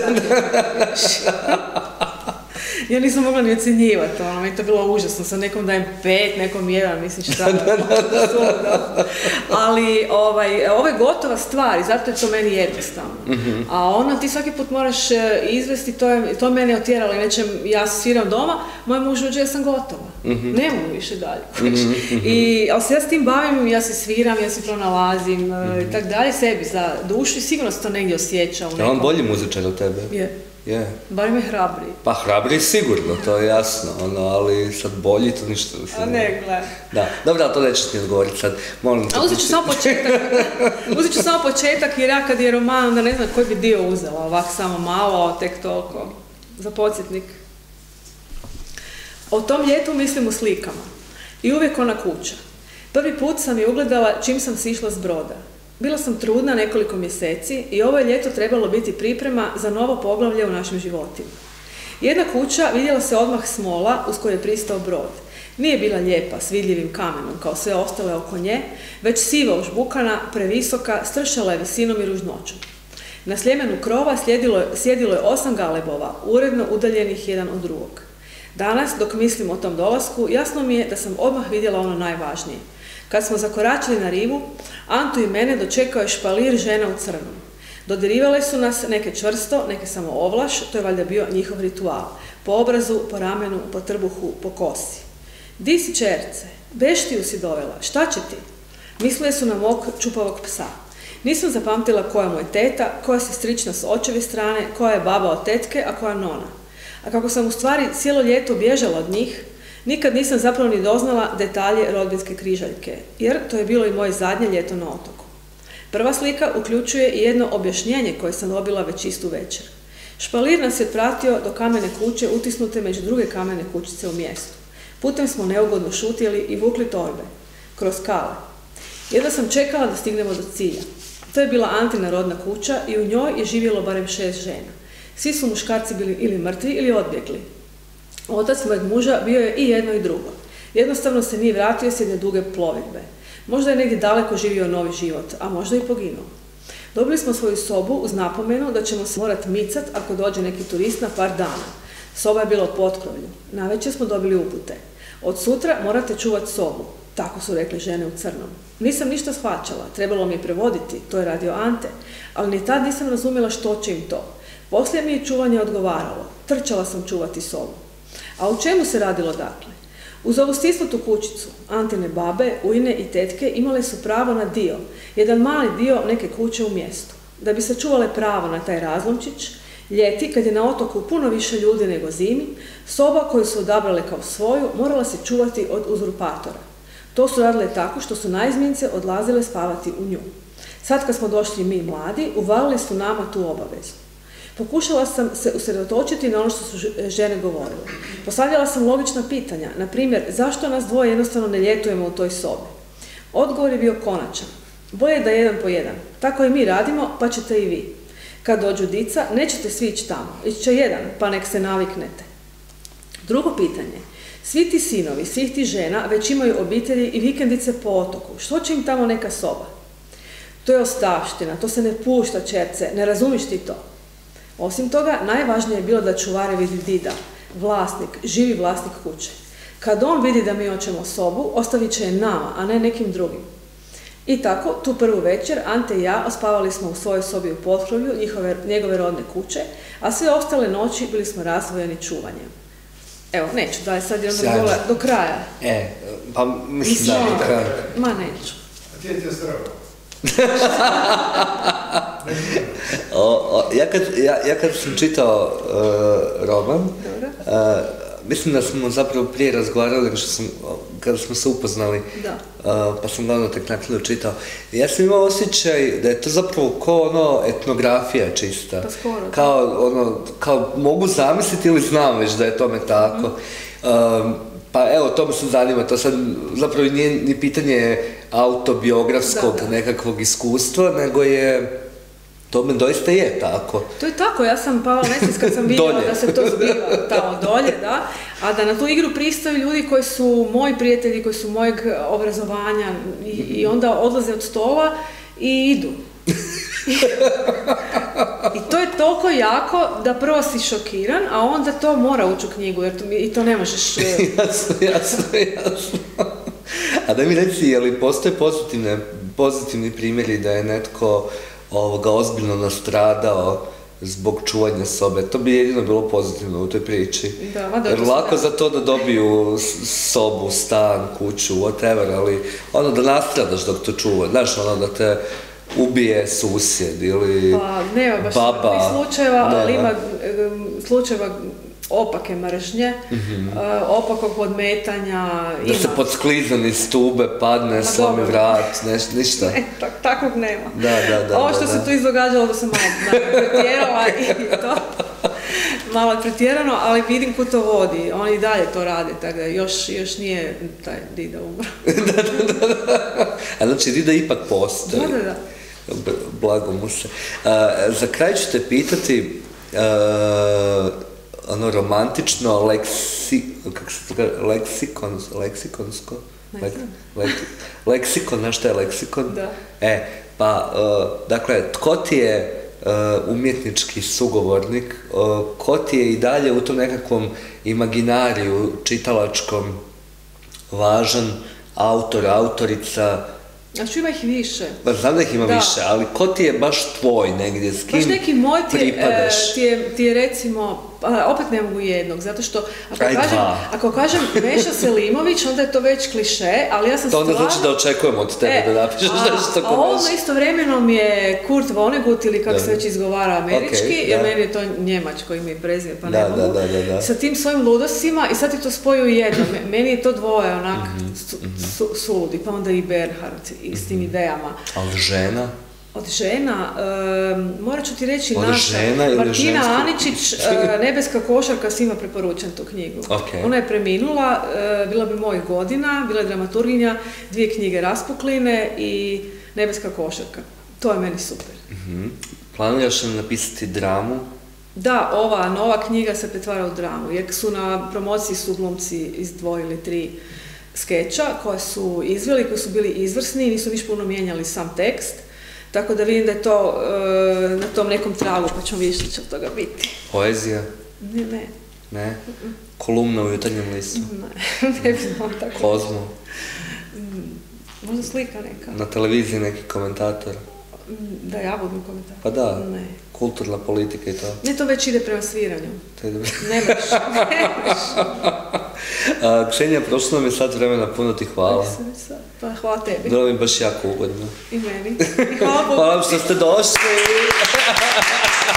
Ja nisam mogla ni ocjenjivati, ono, meni to bilo užasno, sam nekom dajem pet, nekom jedan, mislim šta, da, da, da, da. Ali ovaj, ovo je gotova stvar i zato je to meni jednostavno. Mm-hmm. A ono ti svaki put moraš izvesti, to je, to mene otjeralo, inače ja sviram doma, moj muž uđe, ja sam gotova. Mm-hmm. Ne mogu više dalje. Mm-hmm. I, ali se ja s tim bavim, ja se sviram, ja se pronalazim mm-hmm. i tak dalje sebi za dušu i sigurno se to negdje osjeća u nekom. Je on bolji muzičar od tebe? Je. Je. Bar me hrabri. Pa hrabri sigurno, to je jasno, ono, ali sad bolji to ništa. A ne, gledaj. Da, dobro, ali to nećeš mi odgovoriti sad, molim te. A uzet ću samo početak, uzet ću samo početak jer ja kad je roman, onda ne znam koji bi dio uzela, ovak samo malo, tek toliko, za podsjetnik. O tom ljetu mislim u slikama i uvijek ona kuća. Prvi put sam je ugledala čim sam sišla s broda. Bila sam trudna nekoliko mjeseci i ovo je ljeto trebalo biti priprema za novo poglavlje u našim životima. Jedna kuća vidjela se odmah smola uz koju je pristao brod. Nije bila lijepa s vidljivim kamenom kao sve ostale oko nje, već siva užbukana, previsoka, stršala je visinom i ružnoćom. Na sljemenu krova sjedilo, sjedilo je osam galebova, uredno udaljenih jedan od drugog. Danas, dok mislim o tom dolasku, jasno mi je da sam odmah vidjela ono najvažnije. Kad smo zakoračili na rivu, Antu i mene dočekao je špalir žena u crnom. Dodirivale su nas neke čvrsto, neke samo ovlaš, to je valjda bio njihov ritual. Po obrazu, po ramenu, po trbuhu, po kosi. Di si čerce? Beštiju si dovela, šta će ti? Mislile su na mog čupavog psa. Nisam zapamtila koja mu je teta, koja je sestrična s očeve strane, koja je baba od tetke, a koja nona. A kako sam u stvari cijelo ljeto bježala od njih, nikad nisam zapravo ni doznala detalje rodbinske križaljke, jer to je bilo i moje zadnje ljeto na otoku. Prva slika uključuje i jedno objašnjenje koje sam dobila već istu večer. Špalir nas je pratio do kamene kuće utisnute među druge kamene kućice u mjestu. Putem smo neugodno šutjeli i vukli torbe, kroz skale. Jedva sam čekala da stignemo do cilja. To je bila Antina rodna kuća i u njoj je živjelo barem šest žena. Svi su muškarci bili ili mrtvi ili odbjegli. Otac mojeg muža bio je i jedno i drugo. Jednostavno se nije vratio s jedne duge plovidbe. Možda je negdje daleko živio novi život, a možda i poginuo. Dobili smo svoju sobu uz napomenu da ćemo se morati micat ako dođe neki turist na par dana. Soba je bila u potkrovlju. Navečer smo dobili upute. Od sutra morate čuvati sobu. Tako su rekli žene u crnom. Nisam ništa shvaćala, trebalo mi je prevoditi, to je radio Ante, ali ni tad nisam razumjela što će im to. Poslije mi je čuvanje odgovaralo. Trčala sam čuvati sobu. A u čemu se radilo dakle? Uz ovu stisnutu kućicu, Antine babe, ujne i tetke imale su pravo na dio, jedan mali dio neke kuće u mjestu. Da bi sačuvale pravo na taj razlomčić, ljeti, kad je na otoku puno više ljudi nego zimi, soba koju su odabrale kao svoju morala se čuvati od uzurpatora. To su radile tako što su naizmjenice odlazile spavati u nju. Sad kad smo došli mi mladi, uvalili su nama tu obavezu. Pokušala sam se usredotočiti na ono što su žene govorile. Postavljala sam logična pitanja, na primjer, zašto nas dvoje jednostavno ne ljetujemo u toj sobi? Odgovor je bio konačan. Bolje da jedan po jedan. Tako i mi radimo, pa ćete i vi. Kad dođu dica, nećete svi ići tamo. Ići će jedan, pa nek se naviknete. Drugo pitanje. Svi ti sinovi, svih ti žena već imaju obitelji i vikendice po otoku. Što će im tamo neka soba? To je ostavština, to se ne pušta, čerce, ne razumiš ti to? Osim toga, najvažnije je bilo da čuvare vidi dida, vlasnik, živi vlasnik kuće. Kad on vidi da mi hoćemo sobu, ostavit će je nama, a ne nekim drugim. I tako, tu prvu večer, Ante i ja ospavali smo u svojoj sobi u potkrovlju njihove, njegove rodne kuće, a sve ostale noći bili smo razdvojeni čuvanjem. Evo, neću, daj sad je onda gola do kraja. E, pa mislim da do kraja. Ma neću. A ti je ti je zdravo? o, o, ja, kad, ja, ja kad sam čitao uh, roman, uh, mislim da smo zapravo prije razgovarali nego što sam, kada smo se upoznali, da. Uh, pa sam ga ono tek nakon čitao. Ja sam imao osjećaj da je to zapravo kao ono etnografija čista. Pa skoro. Kao, ono, kao mogu zamisliti ili znam već da je tome tako. Mm. Um, Pa evo, to me sad zanima, to sad zapravo nije ni pitanje autobiografskog da, da. nekakvog iskustva, nego je, to me doista je tako. To je tako, ja sam pala nesvijest kad sam vidjela da se to zbiva tamo dolje, da, a da na tu igru pristaju ljudi koji su moji prijatelji, koji su mojeg obrazovanja i, i onda odlaze od stola i idu. I to je toliko jako da prvo si šokiran, a onda to mora ući u knjigu, jer to, i to ne možeš... jasno, jasno, jasno. A da mi reci, je li postoje pozitivne, pozitivni primjeri da je netko ovoga ozbiljno nastradao zbog čuvanja sobe. To bi jedino bilo pozitivno u toj priči. Da, ma Jer dobro, lako da. za to da dobiju sobu, stan, kuću, whatever, ali ono da nastradaš dok to čuva. Znaš, ono da te ubije susjed ili Pa nema baš baba. takvih slučajeva, ali Nema. ima em, slučajeva opake mržnje, Mhm. e, opakog podmetanja, Da ima. se podsklizan iz tube, padne, slomi dobro. vrat, neš, ništa. Ne, tak, takvog nema. Da, da, da. Ovo da, što da. se tu izdogađalo, da sam malo naravno, pretjerala i to. Malo je pretjerano, ali vidim kud to vodi. Oni i dalje to rade, tako da još, još nije taj Dida umro. A znači, Dida ipak postoji. Da, da, da. B- Blago mu se. A, za kraj ću te pitati, a, ono romantično leksi, kako se to kaže, leksikon, leksikonsko? Ne Lek, znam. lek, leksikon, znaš šta je leksikon? Da. E, pa, uh, dakle, tko ti je uh, umjetnički sugovornik, uh, ko ti je i dalje u tom nekakvom imaginariju čitalačkom važan autor, autorica? Znači ima ih više. Pa znam da ih ima Da. više, ali ko ti je baš tvoj negdje, s kim Baš neki moj ti je, pripadaš? e, ti je, ti je recimo, a, opet ne mogu jednog, zato što ako Aj, kažem, dva. ako kažem Meša Selimović, onda je to već kliše, ali ja sam To onda stvarno... znači da očekujemo od tebe E, da napišeš a- nešto A ko ovo Meša. istovremeno mi je Kurt Vonnegut ili kako se Da. već izgovara američki, Ok, jer da. meni je to njemačko ime i prezime, pa Da, ne mogu. da, da, da, da. Sa tim svojim ludostima i sad ti to spoju u jedno. Me- Meni je to dvoje onak Mhm, su, su, suludi, pa onda i Bernhard i s tim idejama. Ali žena? Od žena, em, morat ću ti reći Od naša, žena ili Martina žensko? Aničić, e, Nebeska košarka, svima preporučujem tu knjigu. Ok. Ona je preminula, e, bila bi mojih godina, bila je dramaturginja, dvije knjige Raspukline i Nebeska košarka. To je meni super. Mhm. Planiraš li napisati dramu? Da, ova nova knjiga se pretvara u dramu, jer su na promociji su glumci izdvojili tri skeča koje su izveli, koji su bili izvrsni i nisu niš puno mijenjali sam tekst. Tako da vidim da je to e, na tom nekom tragu, pa ćemo vidjeti što će od toga biti. Poezija? Ne, ne, Ne? Kolumna u Jutarnjem listu? ne, ne bi znala tako. Kozmo? Možda slika neka. Na televiziji neki komentator? Da ja budem komentar. Pa da, Ne. kulturna politika i to. Ne, to već ide prema sviranju. To je dobro. Ne baš, ne baš. A, Ksenija, prošlo nam je sat vremena, puno ti hvala. Pa hvala tebi Bilo mi baš jako ugodno. i meni. I hvala Bogu. Hvala vam što ste došli.